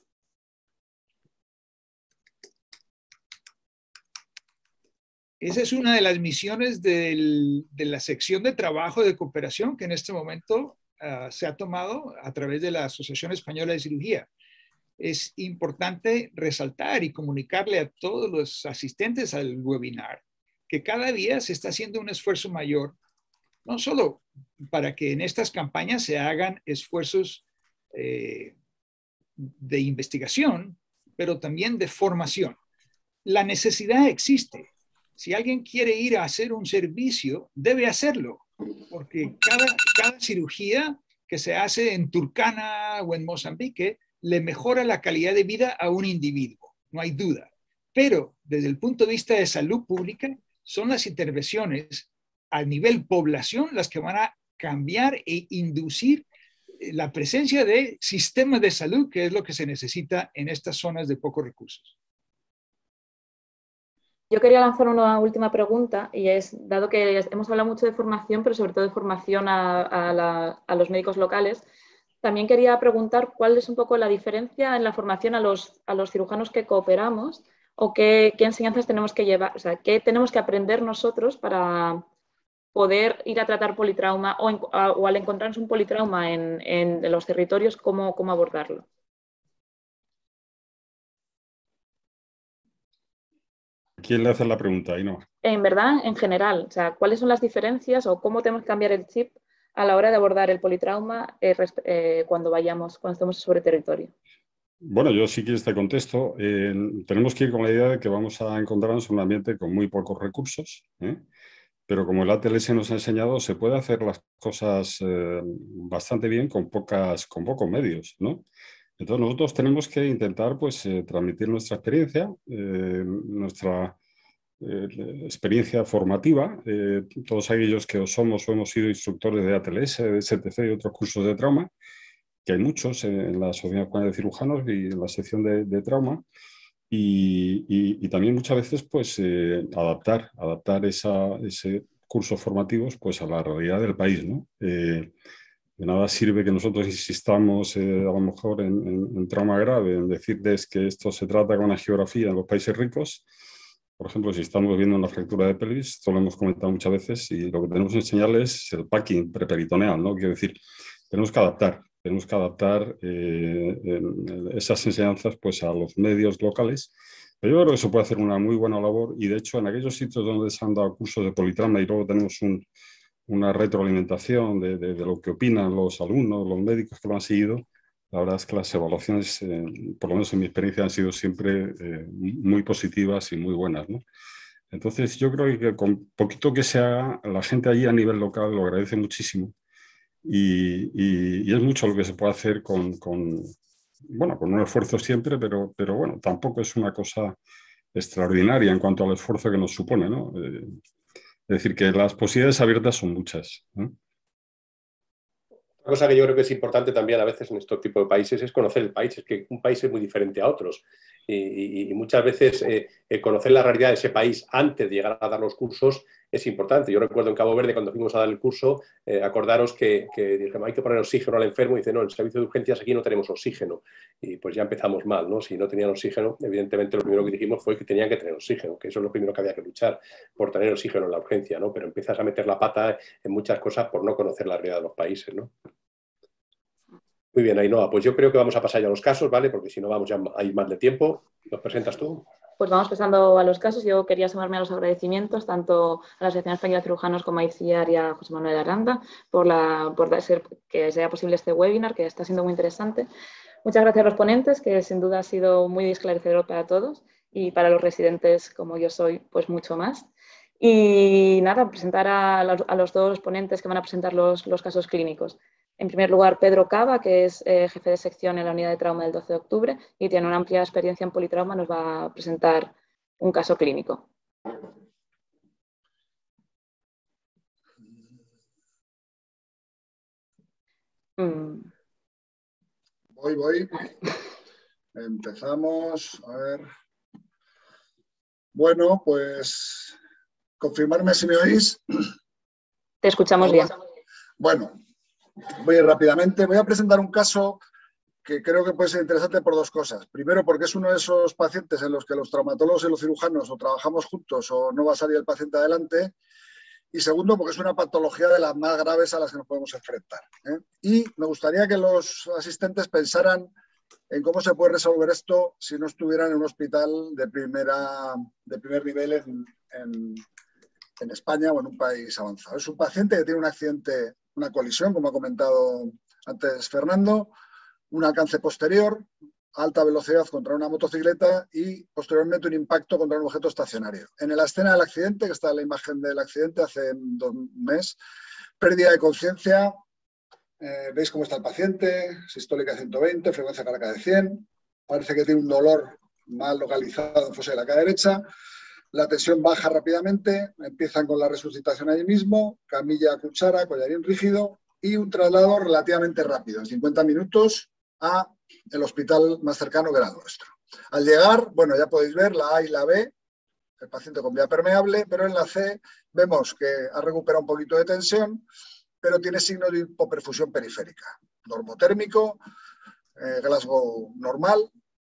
Esa es una de las misiones del, de la sección de trabajo de cooperación que en este momento uh, se ha tomado a través de la Asociación Española de Cirugía. Es importante resaltar y comunicarle a todos los asistentes al webinar que cada día se está haciendo un esfuerzo mayor, no solo para que en estas campañas se hagan esfuerzos eh, de investigación, pero también de formación. La necesidad existe. Si alguien quiere ir a hacer un servicio, debe hacerlo, porque cada, cada cirugía que se hace en Turkana o en Mozambique le mejora la calidad de vida a un individuo, no hay duda. Pero desde el punto de vista de salud pública, son las intervenciones a nivel población las que van a cambiar e inducir la presencia de sistemas de salud, que es lo que se necesita en estas zonas de pocos recursos. Yo quería lanzar una última pregunta y es, dado que hemos hablado mucho de formación, pero sobre todo de formación a, a, la, a los médicos locales, también quería preguntar cuál es un poco la diferencia en la formación a los, a los cirujanos que cooperamos o qué, qué enseñanzas tenemos que llevar, o sea, qué tenemos que aprender nosotros para poder ir a tratar politrauma o, en, a, o al encontrarnos un politrauma en, en los territorios, cómo, cómo abordarlo. quién le hace la pregunta? Ahí no. En verdad, en general, o sea, ¿cuáles son las diferencias o cómo tenemos que cambiar el chip a la hora de abordar el politrauma eh, eh, cuando vayamos, cuando estemos sobre territorio? Bueno, yo sí que este contesto. Eh, tenemos que ir con la idea de que vamos a encontrarnos en un ambiente con muy pocos recursos, ¿eh? Pero como el A T L S nos ha enseñado, se puede hacer las cosas eh, bastante bien con, pocas, con pocos medios, ¿no? Entonces nosotros tenemos que intentar pues, eh, transmitir nuestra experiencia, eh, nuestra eh, experiencia formativa. Eh, todos aquellos que somos o hemos sido instructores de A T L S, de S T C y otros cursos de trauma, que hay muchos en la Asociación Española de Cirujanos y en la sección de, de trauma, y, y, y también muchas veces pues, eh, adaptar, adaptar esa, ese cursos formativos pues, a la realidad del país, ¿no? Eh, de nada sirve que nosotros insistamos eh, a lo mejor en, en, en trauma grave, en decirles que esto se trata con una geografía en los países ricos. Por ejemplo, si estamos viendo una fractura de pelvis, esto lo hemos comentado muchas veces, y lo que tenemos que enseñarles es el packing preperitoneal, ¿no? Quiero decir, tenemos que adaptar, tenemos que adaptar eh, esas enseñanzas pues, a los medios locales. Pero yo creo que se puede hacer una muy buena labor, y de hecho en aquellos sitios donde se han dado cursos de politrauma y luego tenemos un, una retroalimentación de, de, de lo que opinan los alumnos, los médicos que lo han seguido, la verdad es que las evaluaciones, eh, por lo menos en mi experiencia, han sido siempre eh, muy positivas y muy buenas, ¿no? Entonces yo creo que con poquito que se haga, la gente allí a nivel local lo agradece muchísimo, y, y, y es mucho lo que se puede hacer con, con, bueno, con un esfuerzo siempre, pero, pero bueno, tampoco es una cosa extraordinaria en cuanto al esfuerzo que nos supone, ¿no? Eh, es decir, que las posibilidades abiertas son muchas, ¿eh? Una cosa que yo creo que es importante también a veces en este tipo de países es conocer el país. Es que un país es muy diferente a otros, y, y, y muchas veces eh, eh, conocer la realidad de ese país antes de llegar a dar los cursos es importante. Yo recuerdo en Cabo Verde, cuando fuimos a dar el curso, eh, acordaros que, que dijimos, hay que poner oxígeno al enfermo, y dice, no, en el servicio de urgencias aquí no tenemos oxígeno. Y pues ya empezamos mal, ¿no? Si no tenían oxígeno, evidentemente lo primero que dijimos fue que tenían que tener oxígeno, que eso es lo primero que había que luchar, por tener oxígeno en la urgencia, ¿no? Pero empiezas a meter la pata en muchas cosas por no conocer la realidad de los países, ¿no? Muy bien, Ainhoa, pues yo creo que vamos a pasar ya a los casos, ¿vale? Porque si no vamos ya a ir más de tiempo. ¿Los presentas tú? Pues vamos pasando a los casos. Yo quería sumarme a los agradecimientos tanto a la Asociación Española de Cirujanos como a ICIAR y a José Manuel Aranda por, la, por ser, que sea posible este webinar, que está siendo muy interesante. Muchas gracias a los ponentes, que sin duda ha sido muy esclarecedor para todos, y para los residentes, como yo soy, pues mucho más. Y nada, presentar a los, a los dos ponentes que van a presentar los, los casos clínicos. En primer lugar, Pedro Cava, que es eh, jefe de sección en la unidad de trauma del doce de octubre y tiene una amplia experiencia en politrauma, nos va a presentar un caso clínico. Mm. Voy, voy. Empezamos. A ver. Bueno, pues confirmarme si me oís. Te escuchamos Hola. bien. Bueno. Voy a ir rápidamente. Voy a presentar un caso que creo que puede ser interesante por dos cosas. Primero, porque es uno de esos pacientes en los que los traumatólogos y los cirujanos o trabajamos juntos o no va a salir el paciente adelante. Y segundo, porque es una patología de las más graves a las que nos podemos enfrentar, ¿eh? Y me gustaría que los asistentes pensaran en cómo se puede resolver esto si no estuvieran en un hospital de, primera, de primer nivel en, en, en España o en un país avanzado. Es un paciente que tiene un accidente, una colisión, como ha comentado antes Fernando, un alcance posterior, alta velocidad contra una motocicleta y posteriormente un impacto contra un objeto estacionario. En la escena del accidente, que está en la imagen del accidente hace dos meses, pérdida de conciencia, eh, veis cómo está el paciente, sistólica ciento veinte, frecuencia cardíaca de cien, parece que tiene un dolor mal localizado en fosa de la cara derecha. La tensión baja rápidamente, empiezan con la resucitación allí mismo, camilla a cuchara, collarín rígido y un traslado relativamente rápido, en cincuenta minutos, a el hospital más cercano que era nuestro. Al llegar, bueno, ya podéis ver la A y la B, el paciente con vía permeable, pero en la C vemos que ha recuperado un poquito de tensión, pero tiene signos de hipoperfusión periférica. Normotérmico, eh, Glasgow normal.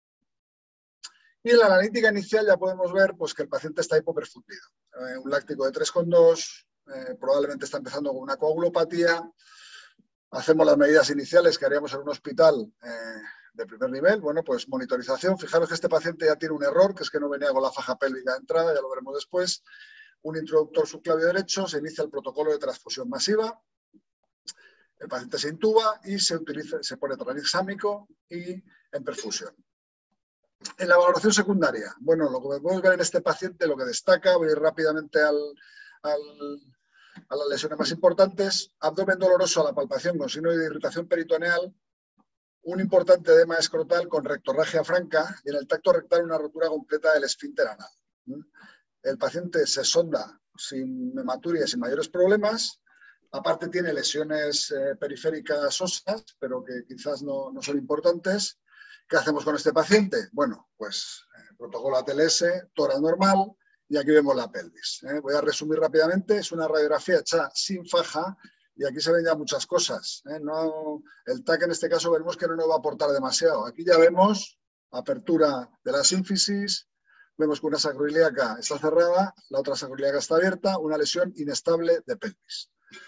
Y en la analítica inicial ya podemos ver pues, que el paciente está hipoperfundido. Eh, un láctico de tres coma dos, eh, probablemente está empezando con una coagulopatía. Hacemos las medidas iniciales que haríamos en un hospital eh, de primer nivel. Bueno, pues monitorización. Fijaros que este paciente ya tiene un error, que es que no venía con la faja pélvica de entrada, ya lo veremos después. Un introductor subclavio derecho, se inicia el protocolo de transfusión masiva. El paciente se intuba y se, utiliza, se pone tranexámico y en perfusión. En la valoración secundaria, bueno, lo que podemos ver en este paciente, lo que destaca, voy a ir rápidamente al, al, a las lesiones más importantes: abdomen doloroso a la palpación con signo de irritación peritoneal, un importante edema escrotal con rectorragia franca y en el tacto rectal una rotura completa del esfínter anal. El paciente se sonda sin hematuria y sin mayores problemas. Aparte tiene lesiones eh, periféricas óseas, pero que quizás no, no son importantes. ¿Qué hacemos con este paciente? Bueno, pues eh, protocolo A T L S, tórax normal, y aquí vemos la pelvis. ¿eh? Voy a resumir rápidamente. Es una radiografía hecha sin faja y aquí se ven ya muchas cosas. ¿eh? No, el T A C en este caso veremos que no nos va a aportar demasiado. Aquí ya vemos apertura de la sínfisis, vemos que una sacroiliaca está cerrada, la otra sacroiliaca está abierta, una lesión inestable de pelvis.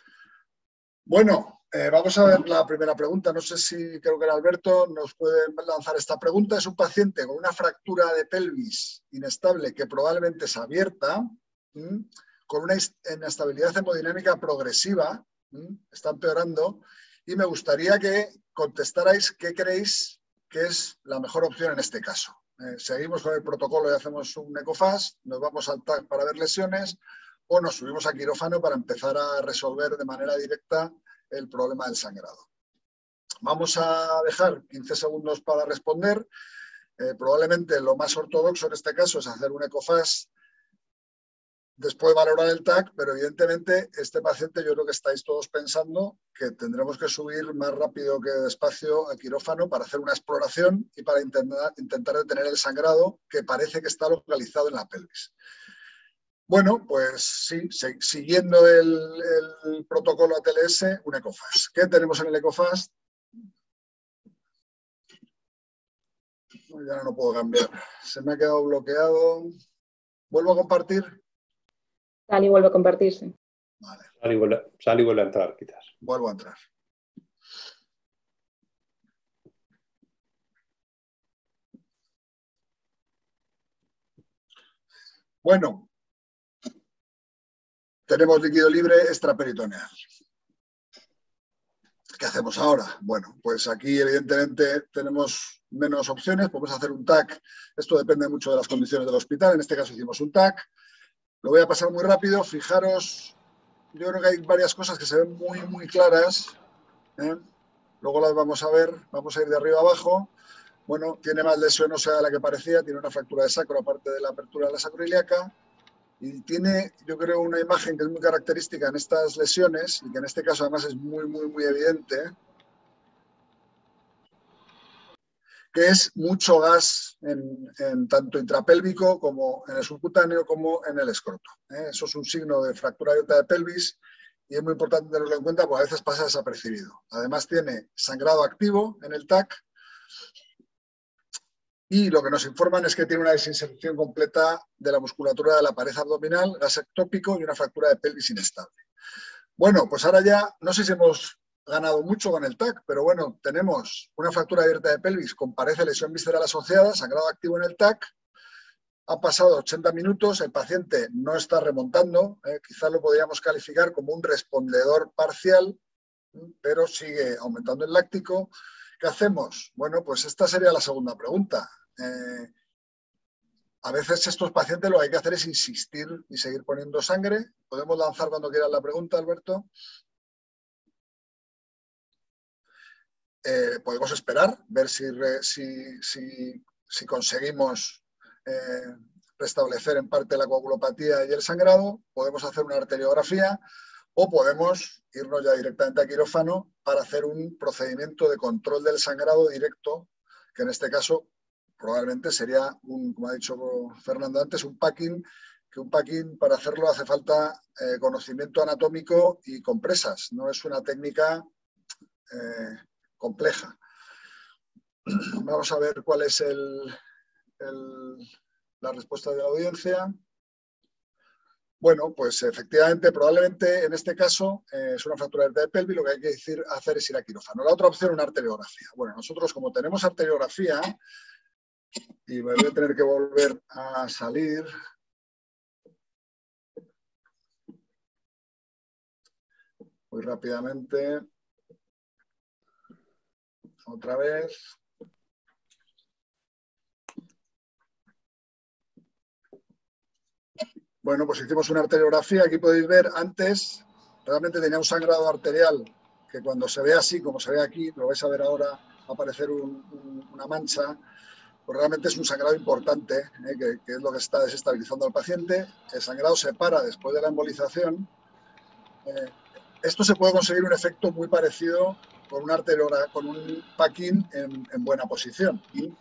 Bueno, eh, vamos a ver la primera pregunta. No sé si, creo que era Alberto, nos puede lanzar esta pregunta. Es un paciente con una fractura de pelvis inestable que probablemente es abierta, ¿m? Con una inestabilidad hemodinámica progresiva, ¿m? Está empeorando, y me gustaría que contestarais qué creéis que es la mejor opción en este caso. Eh, seguimos con el protocolo y hacemos un ecofast, nos vamos al T A C para ver lesiones, o nos subimos a quirófano para empezar a resolver de manera directa el problema del sangrado. Vamos a dejar quince segundos para responder. Eh, probablemente lo más ortodoxo en este caso es hacer un ecofast, después valorar el T A C, pero evidentemente este paciente, yo creo que estáis todos pensando que tendremos que subir más rápido que despacio a quirófano para hacer una exploración y para intentar, intentar detener el sangrado que parece que está localizado en la pelvis. Bueno, pues sí, siguiendo el, el protocolo A T L S, un ecofast. ¿Qué tenemos en el ecofast? Ya no puedo cambiar. Se me ha quedado bloqueado. ¿Vuelvo a compartir? Sal y vuelve a compartirse. Vale. Sal y vuelve, sal y vuelve a entrar, quizás. Vuelvo a entrar. Bueno. Tenemos líquido libre extraperitoneal. ¿Qué hacemos ahora? Bueno, pues aquí evidentemente tenemos menos opciones. Podemos hacer un T A C. Esto depende mucho de las condiciones del hospital. En este caso hicimos un T A C. Lo voy a pasar muy rápido. Fijaros, yo creo que hay varias cosas que se ven muy, muy claras. ¿eh? Luego las vamos a ver. Vamos a ir de arriba a abajo. Bueno, tiene más lesión ósea de la que parecía. Tiene una fractura de sacro, aparte de la apertura de la sacroiliaca. Y tiene, yo creo, una imagen que es muy característica en estas lesiones y que en este caso además es muy, muy, muy evidente, que es mucho gas en, en tanto intrapélvico como en el subcutáneo como en el escroto. ¿eh? Eso es un signo de fractura abierta de pelvis y es muy importante tenerlo en cuenta porque a veces pasa desapercibido. Además tiene sangrado activo en el T A C. Y lo que nos informan es que tiene una desinserción completa de la musculatura de la pared abdominal, gas ectópico y una fractura de pelvis inestable. Bueno, pues ahora ya, no sé si hemos ganado mucho con el T A C, pero bueno, tenemos una fractura abierta de pelvis con pared de lesión visceral asociada, sangrado activo en el T A C. Ha pasado ochenta minutos, el paciente no está remontando, eh, quizás lo podríamos calificar como un respondedor parcial, pero sigue aumentando el láctico. ¿Qué hacemos? Bueno, pues esta sería la segunda pregunta. Eh, a veces estos pacientes lo que hay que hacer es insistir y seguir poniendo sangre. ¿Podemos lanzar cuando quieras la pregunta, Alberto? Eh, podemos esperar, ver si, si, si, si conseguimos eh, restablecer en parte la coagulopatía y el sangrado. Podemos hacer una arteriografía. O podemos irnos ya directamente a quirófano para hacer un procedimiento de control del sangrado directo, que en este caso probablemente sería, un, como ha dicho Fernando antes, un packing, que un packing para hacerlo hace falta eh, conocimiento anatómico y compresas. No es una técnica eh, compleja. Vamos a ver cuál es el, el, la respuesta de la audiencia. Bueno, pues efectivamente, probablemente en este caso eh, es una fractura de pelvis, lo que hay que decir, hacer es ir a quirófano. La otra opción es una arteriografía. Bueno, nosotros como tenemos arteriografía, y me voy a tener que volver a salir. Muy rápidamente. Otra vez. Bueno, pues hicimos una arteriografía. Aquí podéis ver, antes realmente tenía un sangrado arterial que cuando se ve así, como se ve aquí, lo vais a ver ahora, va a aparecer un, un, una mancha. Pues realmente es un sangrado importante, ¿eh? que, que es lo que está desestabilizando al paciente. El sangrado se para después de la embolización. Eh, esto se puede conseguir un efecto muy parecido con una arteriografía, con un packing en, en buena posición. Y,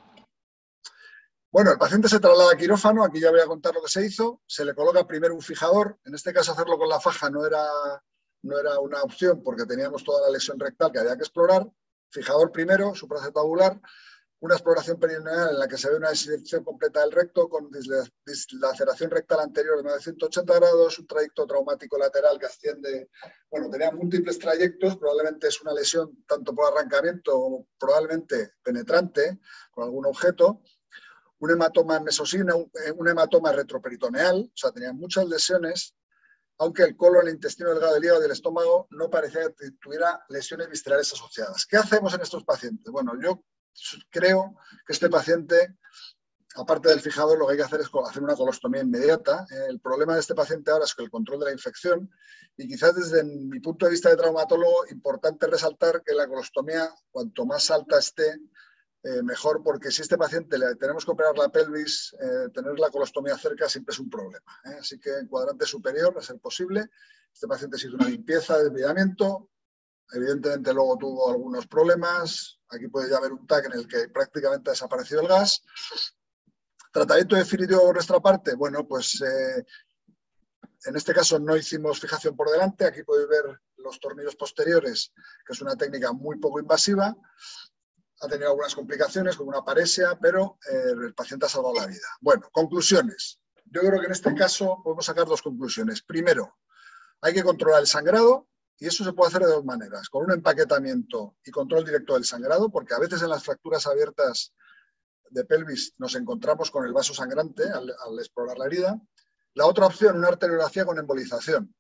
bueno, el paciente se traslada a quirófano, aquí ya voy a contar lo que se hizo. Se le coloca primero un fijador, en este caso hacerlo con la faja no era, no era una opción porque teníamos toda la lesión rectal que había que explorar. Fijador primero, supracetabular. Una exploración perineal en la que se ve una disección completa del recto con dislaceración rectal anterior de más de ciento ochenta grados, un trayecto traumático lateral que asciende, bueno, tenía múltiples trayectos, probablemente es una lesión tanto por arrancamiento como probablemente penetrante con algún objeto, un hematoma en mesosina, un, un hematoma retroperitoneal, o sea, tenía muchas lesiones, aunque el colon, el intestino delgado, el hígado y el estómago no parecía que tuviera lesiones viscerales asociadas. ¿Qué hacemos en estos pacientes? Bueno, yo creo que este paciente, aparte del fijador, lo que hay que hacer es hacer una colostomía inmediata. El problema de este paciente ahora es que el control de la infección, y quizás desde mi punto de vista de traumatólogo, importante resaltar que la colostomía, cuanto más alta esté, eh, mejor, porque si a este paciente le tenemos que operar la pelvis, eh, tener la colostomía cerca siempre es un problema, ¿eh? Así que en cuadrante superior, a ser posible, este paciente se hizo una limpieza, desviamiento. Evidentemente luego tuvo algunos problemas. Aquí puede ya haber un T A C en el que prácticamente ha desaparecido el gas. Tratamiento definitivo por nuestra parte. Bueno, pues eh, en este caso no hicimos fijación por delante. Aquí podéis ver los tornillos posteriores, que es una técnica muy poco invasiva. Ha tenido algunas complicaciones como una paresia, pero eh, el paciente ha salvado la vida. Bueno, conclusiones. Yo creo que en este caso podemos sacar dos conclusiones. Primero, hay que controlar el sangrado. Y eso se puede hacer de dos maneras, con un empaquetamiento y control directo del sangrado, porque a veces en las fracturas abiertas de pelvis nos encontramos con el vaso sangrante al, al explorar la herida. La otra opción, una arteriografía con embolización.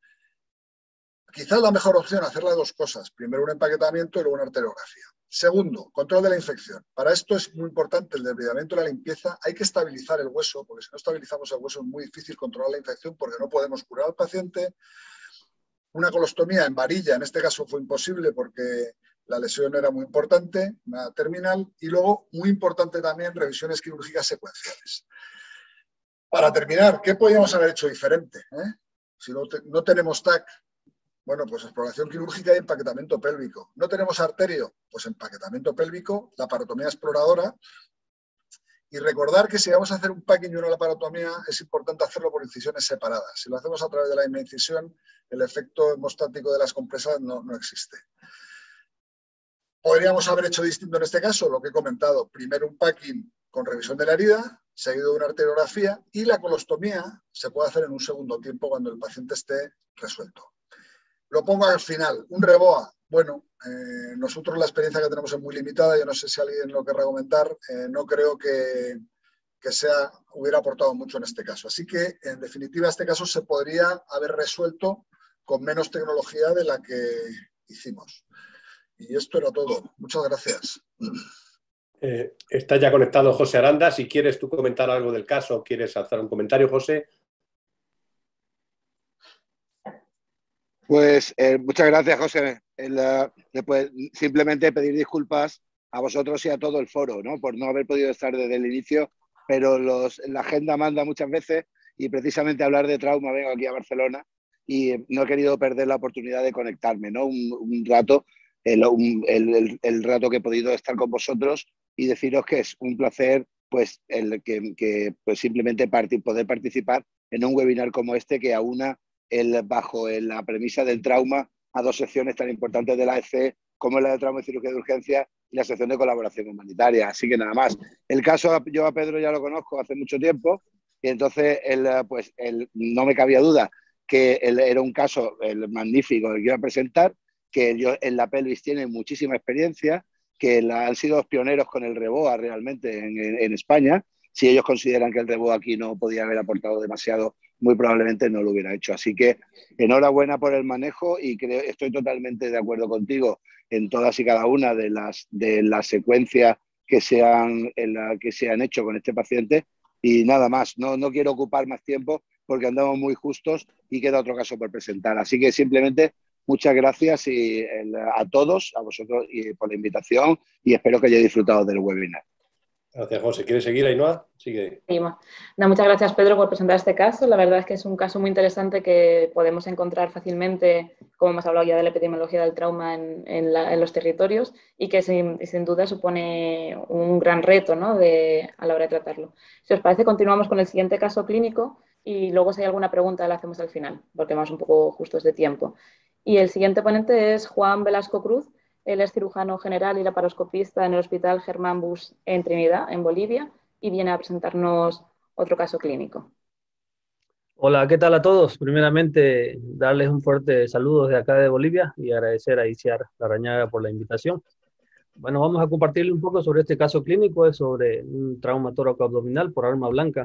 Quizás la mejor opción, hacer las dos cosas, primero un empaquetamiento y luego una arteriografía. Segundo, control de la infección. Para esto es muy importante el desbridamiento y la limpieza. Hay que estabilizar el hueso, porque si no estabilizamos el hueso es muy difícil controlar la infección porque no podemos curar al paciente. Una colostomía en varilla, en este caso fue imposible porque la lesión era muy importante, una terminal, y luego, muy importante también, revisiones quirúrgicas secuenciales. Para terminar, ¿qué podríamos haber hecho diferente? ¿Eh? Si no, te, no tenemos T A C, bueno, pues exploración quirúrgica y empaquetamiento pélvico. No tenemos arterio, pues empaquetamiento pélvico, laparotomía exploradora. Y recordar que si vamos a hacer un packing y una laparotomía, es importante hacerlo por incisiones separadas. Si lo hacemos a través de la misma incisión, el efecto hemostático de las compresas no, no existe. Podríamos haber hecho distinto en este caso, lo que he comentado. Primero un packing con revisión de la herida, seguido de una arteriografía, y la colostomía se puede hacer en un segundo tiempo cuando el paciente esté resuelto. Lo pongo al final. Un REBOA. Bueno, eh, nosotros la experiencia que tenemos es muy limitada, yo no sé si alguien lo querrá comentar, eh, no creo que, que sea, hubiera aportado mucho en este caso. Así que, en definitiva, este caso se podría haber resuelto con menos tecnología de la que hicimos. Y esto era todo. Muchas gracias. Eh, está ya conectado José Aranda. Si quieres tú comentar algo del caso, ¿quieres hacer un comentario, José? Pues eh, muchas gracias, José. El, uh, después, simplemente pedir disculpas a vosotros y a todo el foro, ¿no? Por no haber podido estar desde el inicio, pero los, la agenda manda muchas veces y precisamente hablar de trauma vengo aquí a Barcelona y no he querido perder la oportunidad de conectarme, ¿no? Un, un rato, el, un, el, el, el rato que he podido estar con vosotros y deciros que es un placer pues, el que, que pues, simplemente part- poder participar en un webinar como este que aúna el, bajo el, la premisa del trauma a dos secciones tan importantes de la A E C como es la de trauma y cirugía de urgencia y la sección de colaboración humanitaria. Así que nada más. El caso, yo a Pedro ya lo conozco hace mucho tiempo Y entonces, él, pues, él, no me cabía duda que él era un caso el magnífico que iba a presentar, que yo, en la pelvis tiene muchísima experiencia, que la, han sido los pioneros con el REBOA realmente en, en, en España. Si ellos consideran que el REBOA aquí no podía haber aportado demasiado, muy probablemente no lo hubiera hecho. Así que enhorabuena por el manejo y creo, estoy totalmente de acuerdo contigo en todas y cada una de las, de las secuencias que se, han, en la, que se han hecho con este paciente. Y nada más, no, no quiero ocupar más tiempo porque andamos muy justos y queda otro caso por presentar. Así que simplemente muchas gracias y, el, a todos, a vosotros y por la invitación y espero que hayáis disfrutado del webinar. Gracias, José. ¿Quieres seguir, Ainhoa? Sigue. Sí, no, muchas gracias, Pedro, por presentar este caso. La verdad es que es un caso muy interesante que podemos encontrar fácilmente, como hemos hablado ya de la epidemiología del trauma en, en, la, en los territorios y que sin, sin duda supone un gran reto, ¿no?, de, a la hora de tratarlo. Si os parece, continuamos con el siguiente caso clínico y luego si hay alguna pregunta la hacemos al final, porque vamos un poco justos de tiempo. Y el siguiente ponente es Juan Velasco Cruz. Él es cirujano general y laparoscopista en el Hospital Germán Busch en Trinidad, en Bolivia, y viene a presentarnos otro caso clínico. Hola, ¿qué tal a todos? Primeramente, darles un fuerte saludo desde acá de Bolivia y agradecer a Itziar Larrañaga por la invitación. Bueno, vamos a compartirle un poco sobre este caso clínico, es sobre un trauma tóraco-abdominal por arma blanca.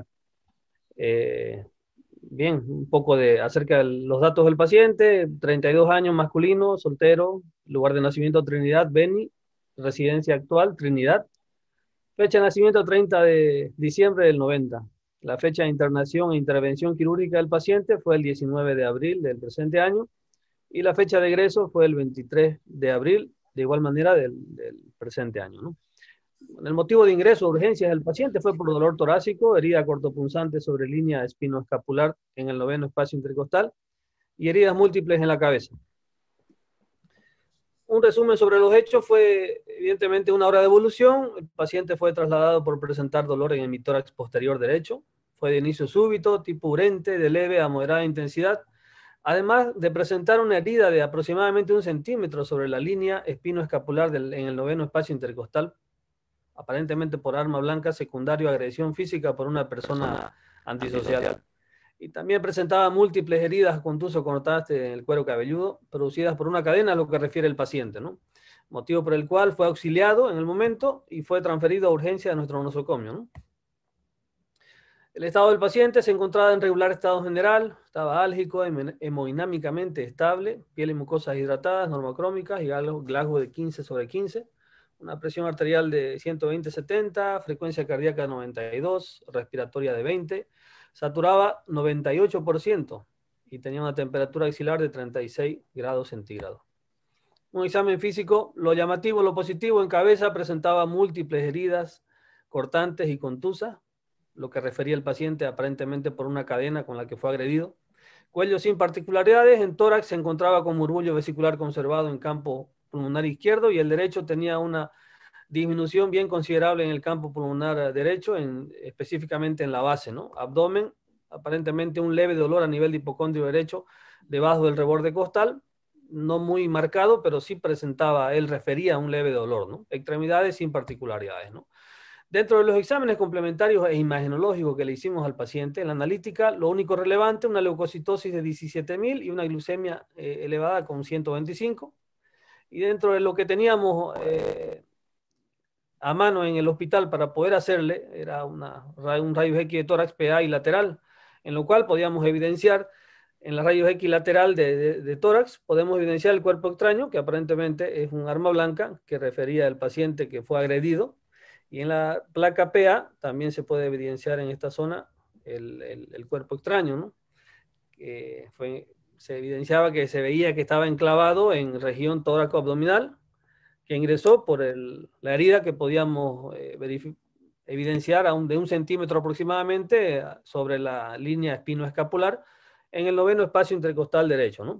Eh, bien, un poco de, acerca de los datos del paciente: treinta y dos años, masculino, soltero, lugar de nacimiento Trinidad, Beni, residencia actual Trinidad, fecha de nacimiento treinta de diciembre del noventa. La fecha de internación e intervención quirúrgica del paciente fue el diecinueve de abril del presente año y la fecha de egreso fue el veintitrés de abril, de igual manera del, del presente año, ¿no? El motivo de ingreso de urgencias del paciente fue por dolor torácico, herida cortopunzante sobre línea espinoescapular en el noveno espacio intercostal y heridas múltiples en la cabeza. Un resumen sobre los hechos: fue evidentemente una hora de evolución. El paciente fue trasladado por presentar dolor en el hemitórax posterior derecho. Fue de inicio súbito, tipo urente, de leve a moderada intensidad, además de presentar una herida de aproximadamente un centímetro sobre la línea espinoescapular del, en el noveno espacio intercostal, aparentemente por arma blanca, secundario a agresión física por una persona antisocial. Y también presentaba múltiples heridas contuso-cortadas en el cuero cabelludo, producidas por una cadena, a lo que refiere el paciente, ¿no? Motivo por el cual fue auxiliado en el momento y fue transferido a urgencia de nuestro nosocomio, ¿no? El estado del paciente se encontraba en regular estado general, estaba álgico, hemodinámicamente estable, piel y mucosas hidratadas, normocrómicas y Glasgow de quince sobre quince. Una presión arterial de ciento veinte sobre setenta, frecuencia cardíaca de noventa y dos, respiratoria de veinte, saturaba noventa y ocho por ciento y tenía una temperatura axilar de treinta y seis grados centígrados. Un examen físico, lo llamativo, lo positivo: en cabeza presentaba múltiples heridas cortantes y contusas, lo que refería el paciente aparentemente por una cadena con la que fue agredido. Cuello sin particularidades. En tórax se encontraba con murmullo vesicular conservado en campo pulmonar izquierdo y el derecho tenía una disminución bien considerable en el campo pulmonar derecho, en, específicamente en la base, ¿no? Abdomen, aparentemente un leve dolor a nivel de hipocondrio derecho debajo del reborde costal, no muy marcado, pero sí presentaba, él refería a un leve dolor, ¿no? Extremidades sin particularidades, ¿no? Dentro de los exámenes complementarios e imagenológicos que le hicimos al paciente, en la analítica, lo único relevante: una leucocitosis de diecisiete mil y una glucemia eh, elevada con ciento veinticinco. Y dentro de lo que teníamos eh, a mano en el hospital para poder hacerle, era una, un rayos X de tórax P A y lateral, en lo cual podíamos evidenciar, en la rayos X lateral de, de, de tórax, podemos evidenciar el cuerpo extraño, que aparentemente es un arma blanca, que refería al paciente que fue agredido. Y en la placa P A también se puede evidenciar en esta zona el, el, el cuerpo extraño, ¿no? Que fue, se evidenciaba que se veía que estaba enclavado en región tóraco-abdominal, que ingresó por el, la herida que podíamos eh, evidenciar a un, de un centímetro aproximadamente sobre la línea espinoescapular en el noveno espacio intercostal derecho, ¿no?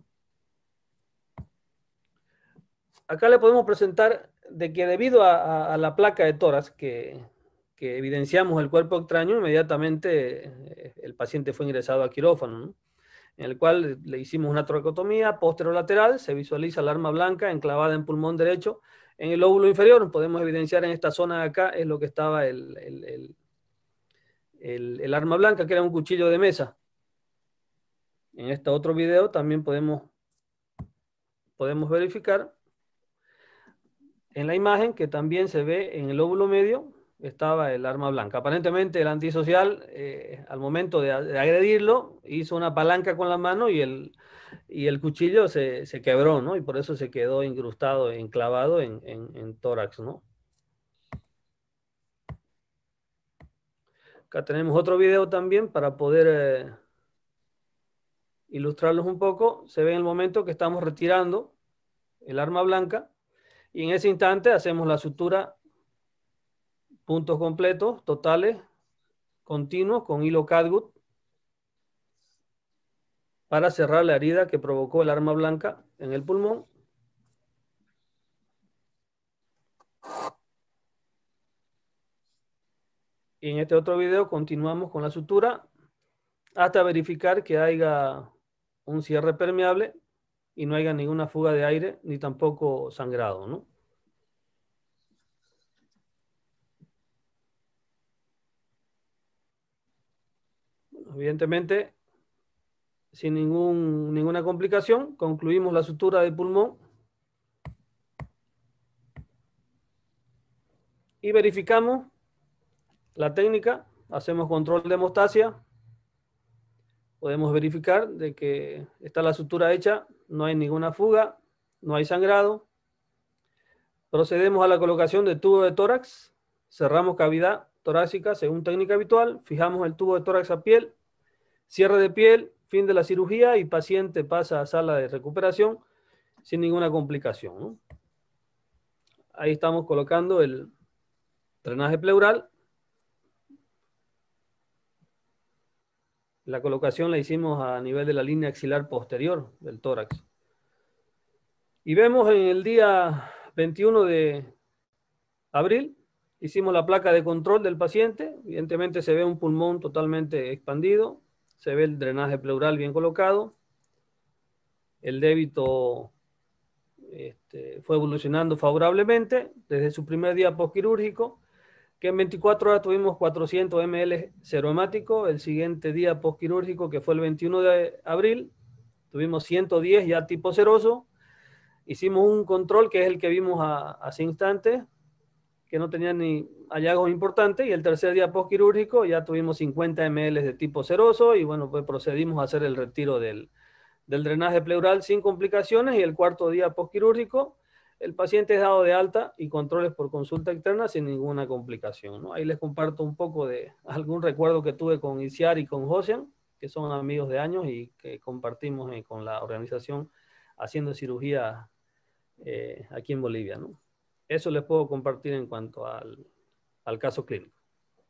Acá le podemos presentar de que debido a, a, a la placa de tórax que, que evidenciamos el cuerpo extraño, inmediatamente eh, el paciente fue ingresado a quirófano, ¿no? En el cual le hicimos una toracotomía posterolateral. Se visualiza el arma blanca enclavada en pulmón derecho. En el lóbulo inferior podemos evidenciar en esta zona de acá es lo que estaba el, el, el, el, el arma blanca, que era un cuchillo de mesa. En este otro video también podemos, podemos verificar en la imagen que también se ve en el lóbulo medio estaba el arma blanca. Aparentemente el antisocial, eh, al momento de, de agredirlo, hizo una palanca con la mano y el, y el cuchillo se, se quebró, ¿no? Y por eso se quedó incrustado, enclavado en, en, en tórax, ¿no? Acá tenemos otro video también para poder eh, ilustrarlos un poco. Se ve en el momento que estamos retirando el arma blanca y en ese instante hacemos la sutura puntos completos, totales, continuos, con hilo catgut para cerrar la herida que provocó el arma blanca en el pulmón. Y en este otro video continuamos con la sutura hasta verificar que haya un cierre permeable y no haya ninguna fuga de aire ni tampoco sangrado, ¿no? Evidentemente, sin ningún, ninguna complicación, concluimos la sutura del pulmón y verificamos la técnica, hacemos control de hemostasia, podemos verificar de que está la sutura hecha, no hay ninguna fuga, no hay sangrado. Procedemos a la colocación del tubo de tórax, cerramos cavidad torácica según técnica habitual, fijamos el tubo de tórax a piel, cierre de piel, fin de la cirugía y paciente pasa a sala de recuperación sin ninguna complicación, ¿no? Ahí estamos colocando el drenaje pleural. La colocación la hicimos a nivel de la línea axilar posterior del tórax. Y vemos en el día veintiuno de abril, hicimos la placa de control del paciente. Evidentemente se ve un pulmón totalmente expandido. Se ve el drenaje pleural bien colocado. El débito este, fue evolucionando favorablemente desde su primer día postquirúrgico, que en veinticuatro horas tuvimos cuatrocientos mililitros serohemático. El siguiente día postquirúrgico, que fue el veintiuno de abril, tuvimos ciento diez ya tipo seroso. Hicimos un control que es el que vimos a, hace instantes, que no tenía ni hallazgos importantes, y el tercer día postquirúrgico ya tuvimos cincuenta mililitros de tipo seroso y bueno, pues procedimos a hacer el retiro del, del drenaje pleural sin complicaciones, y el cuarto día postquirúrgico el paciente es dado de alta y controles por consulta externa sin ninguna complicación, ¿no? Ahí les comparto un poco de algún recuerdo que tuve con Isiar y con Josian, que son amigos de años y que compartimos eh, con la organización haciendo cirugía eh, aquí en Bolivia, ¿no? Eso les puedo compartir en cuanto al, al caso clínico.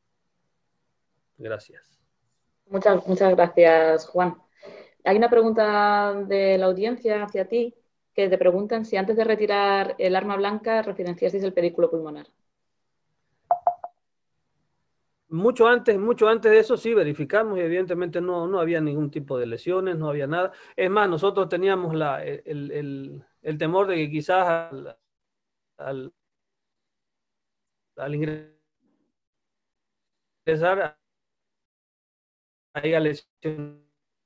Gracias. Muchas, muchas gracias, Juan. Hay una pregunta de la audiencia hacia ti, que te preguntan si antes de retirar el arma blanca referenciasteis el pedículo pulmonar. Mucho antes, mucho antes de eso sí verificamos y evidentemente no, no había ningún tipo de lesiones, no había nada. Es más, nosotros teníamos la, el, el, el temor de que quizás al, al, al ingresar haya lesionado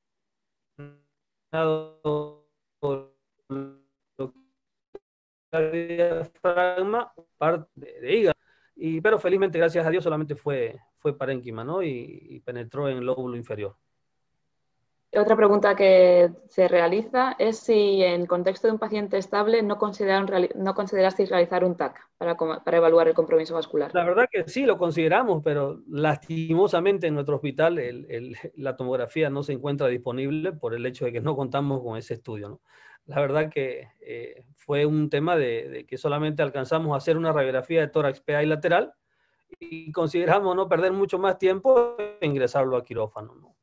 diafragma, parte de, de hígado, y, pero felizmente, gracias a Dios, solamente fue, fue parénquima, ¿no? Y, y penetró en el lóbulo inferior. Otra pregunta que se realiza es si en contexto de un paciente estable no, no considerasteis realizar un T A C para, para evaluar el compromiso vascular. La verdad que sí, lo consideramos, pero lastimosamente en nuestro hospital el, el, la tomografía no se encuentra disponible por el hecho de que no contamos con ese estudio, ¿no? La verdad que eh, fue un tema de, de que solamente alcanzamos a hacer una radiografía de tórax P A y lateral y consideramos no perder mucho más tiempo e ingresarlo a quirófano, ¿no?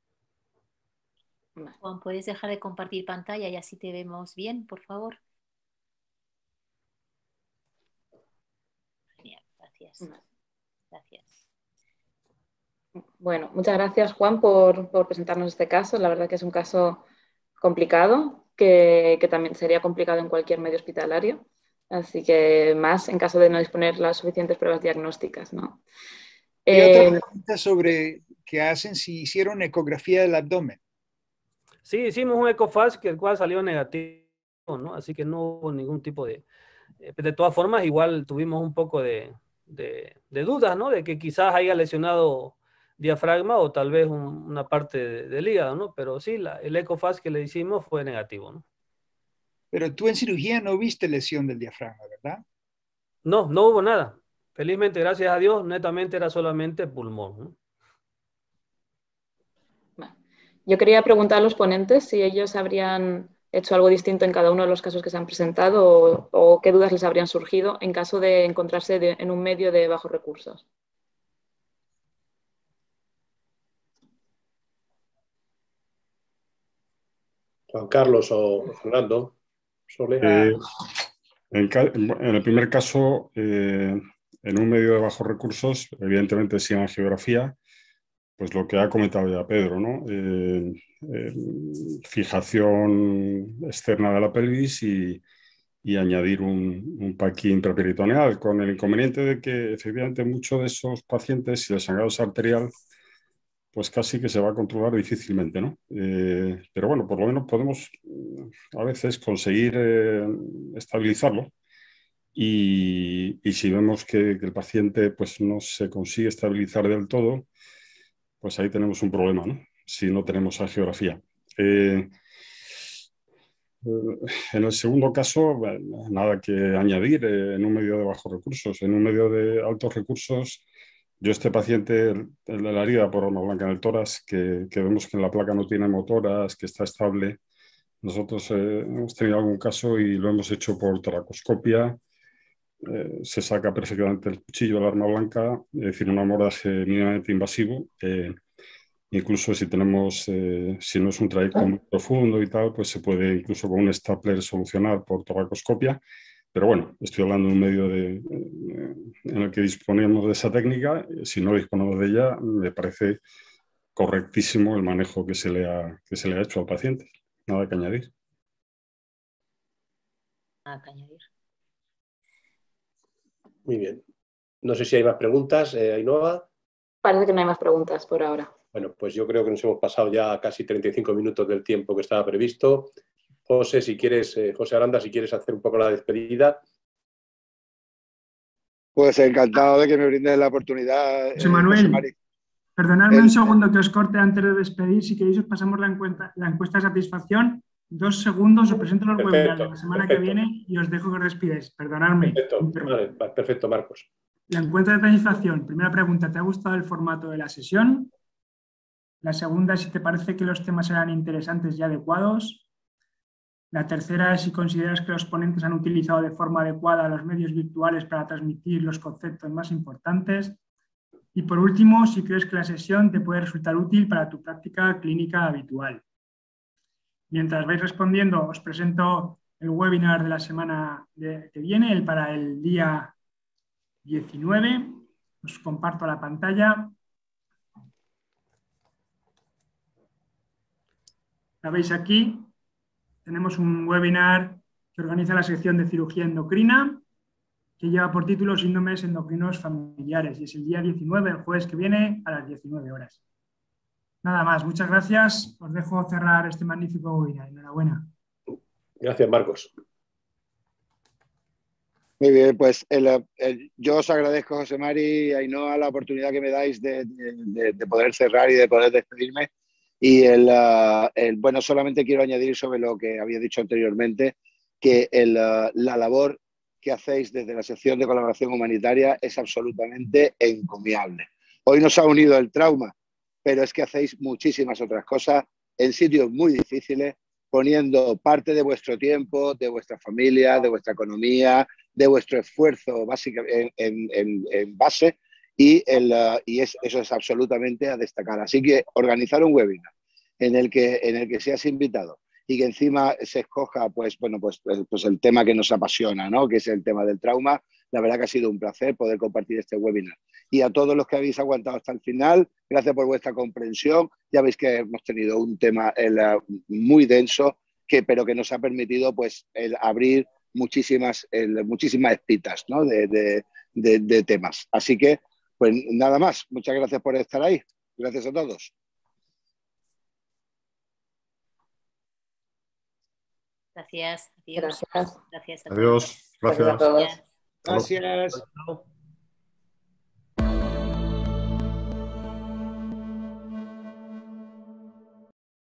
Juan, ¿puedes dejar de compartir pantalla y así te vemos bien, por favor? Genial, gracias. Gracias. Bueno, muchas gracias, Juan, por, por presentarnos este caso. La verdad que es un caso complicado, que, que también sería complicado en cualquier medio hospitalario. Así que más en caso de no disponer las suficientes pruebas diagnósticas, ¿no? Y Eh, otra pregunta sobre qué hacen si hicieron ecografía del abdomen. Sí, hicimos un EcoFast que el cual salió negativo, ¿no? Así que no hubo ningún tipo de... De todas formas, igual tuvimos un poco de, de, de dudas, ¿no? De que quizás haya lesionado diafragma o tal vez un, una parte de, del hígado, ¿no? Pero sí, la, el EcoFast que le hicimos fue negativo, ¿no? Pero tú en cirugía no viste lesión del diafragma, ¿verdad? No, no hubo nada. Felizmente, gracias a Dios, netamente era solamente pulmón, ¿no? Yo quería preguntar a los ponentes si ellos habrían hecho algo distinto en cada uno de los casos que se han presentado o, o qué dudas les habrían surgido en caso de encontrarse de, en un medio de bajos recursos. Juan Carlos o Fernando. Sole. Eh, en, en el primer caso, eh, en un medio de bajos recursos, evidentemente sin angiografía, pues lo que ha comentado ya Pedro, ¿no? Eh, eh, fijación externa de la pelvis y, y añadir un, un paqui intraperitoneal, con el inconveniente de que efectivamente muchos de esos pacientes, si el sangrado es arterial, pues casi que se va a controlar difícilmente, ¿no? Eh, pero bueno, por lo menos podemos a veces conseguir eh, estabilizarlo. Y, y si vemos que, que el paciente pues, no se consigue estabilizar del todo, pues ahí tenemos un problema, ¿no? Si no tenemos angiografía. Eh, en el segundo caso, nada que añadir eh, en un medio de bajos recursos. En un medio de altos recursos, yo este paciente, el, el de la herida por arma blanca en el tórax, que, que vemos que en la placa no tiene motoras, que está estable. Nosotros eh, hemos tenido algún caso y lo hemos hecho por toracoscopia. Eh, se saca perfectamente el cuchillo de la arma blanca, es decir, un abordaje mínimamente invasivo. Eh, incluso si tenemos, eh, si no es un trayecto muy profundo y tal, pues se puede incluso con un stapler solucionar por toracoscopia. Pero bueno, estoy hablando de un medio de, eh, en el que disponemos de esa técnica. Si no disponemos de ella, me parece correctísimo el manejo que se le ha, que se le ha hecho al paciente. Nada que añadir. Nada que añadir. Muy bien. No sé si hay más preguntas, eh, Ainhoa. Parece que no hay más preguntas por ahora. Bueno, pues yo creo que nos hemos pasado ya casi treinta y cinco minutos del tiempo que estaba previsto. José, si quieres, eh, José Aranda, si quieres hacer un poco la despedida. Pues encantado de que me brindes la oportunidad. José Manuel, José perdonadme el, un segundo que os corte antes de despedir. Si queréis os pasamos la encuesta, la encuesta de satisfacción. Dos segundos, os presento los Perfecto, webinars de la semana perfecto. que viene y os dejo que os despidáis. Perdonadme. Perfecto, vale, perfecto, Marcos. La encuesta de satisfacción. Primera pregunta, ¿te ha gustado el formato de la sesión? La segunda es si te parece que los temas eran interesantes y adecuados. La tercera es si consideras que los ponentes han utilizado de forma adecuada los medios virtuales para transmitir los conceptos más importantes. Y por último, si crees que la sesión te puede resultar útil para tu práctica clínica habitual. Mientras vais respondiendo, os presento el webinar de la semana de, que viene, el para el día diecinueve. Os comparto la pantalla. La veis aquí. Tenemos un webinar que organiza la sección de cirugía endocrina, que lleva por título Síndromes endocrinos familiares, y es el día diecinueve, el jueves que viene, a las diecinueve horas. Nada más, muchas gracias. Os dejo cerrar este magnífico webinar. Enhorabuena. Gracias, Marcos. Muy bien, pues el, el, yo os agradezco, José Mari y Ainhoa, la oportunidad que me dais de, de, de poder cerrar y de poder despedirme. Y el, uh, el, bueno, solamente quiero añadir sobre lo que había dicho anteriormente, que el, uh, la labor que hacéis desde la sección de colaboración humanitaria es absolutamente encomiable. Hoy nos ha unido el trauma, pero es que hacéis muchísimas otras cosas en sitios muy difíciles, poniendo parte de vuestro tiempo, de vuestra familia, de vuestra economía, de vuestro esfuerzo básicamente en, en, en base, y, el, uh, y es, eso es absolutamente a destacar. Así que organizar un webinar en el que, en el que seas invitado y que encima se escoja pues, bueno, pues, pues el tema que nos apasiona, ¿no? Que es el tema del trauma. La verdad que ha sido un placer poder compartir este webinar. Y a todos los que habéis aguantado hasta el final, gracias por vuestra comprensión. Ya veis que hemos tenido un tema el, muy denso, que, pero que nos ha permitido pues, el abrir muchísimas, el, muchísimas espitas, ¿no? de, de, de, de temas. Así que Pues nada más, muchas gracias por estar ahí. Gracias a todos. Gracias. Adiós. Gracias. Gracias a Adiós. todos. Gracias. Gracias a todos. Gracias.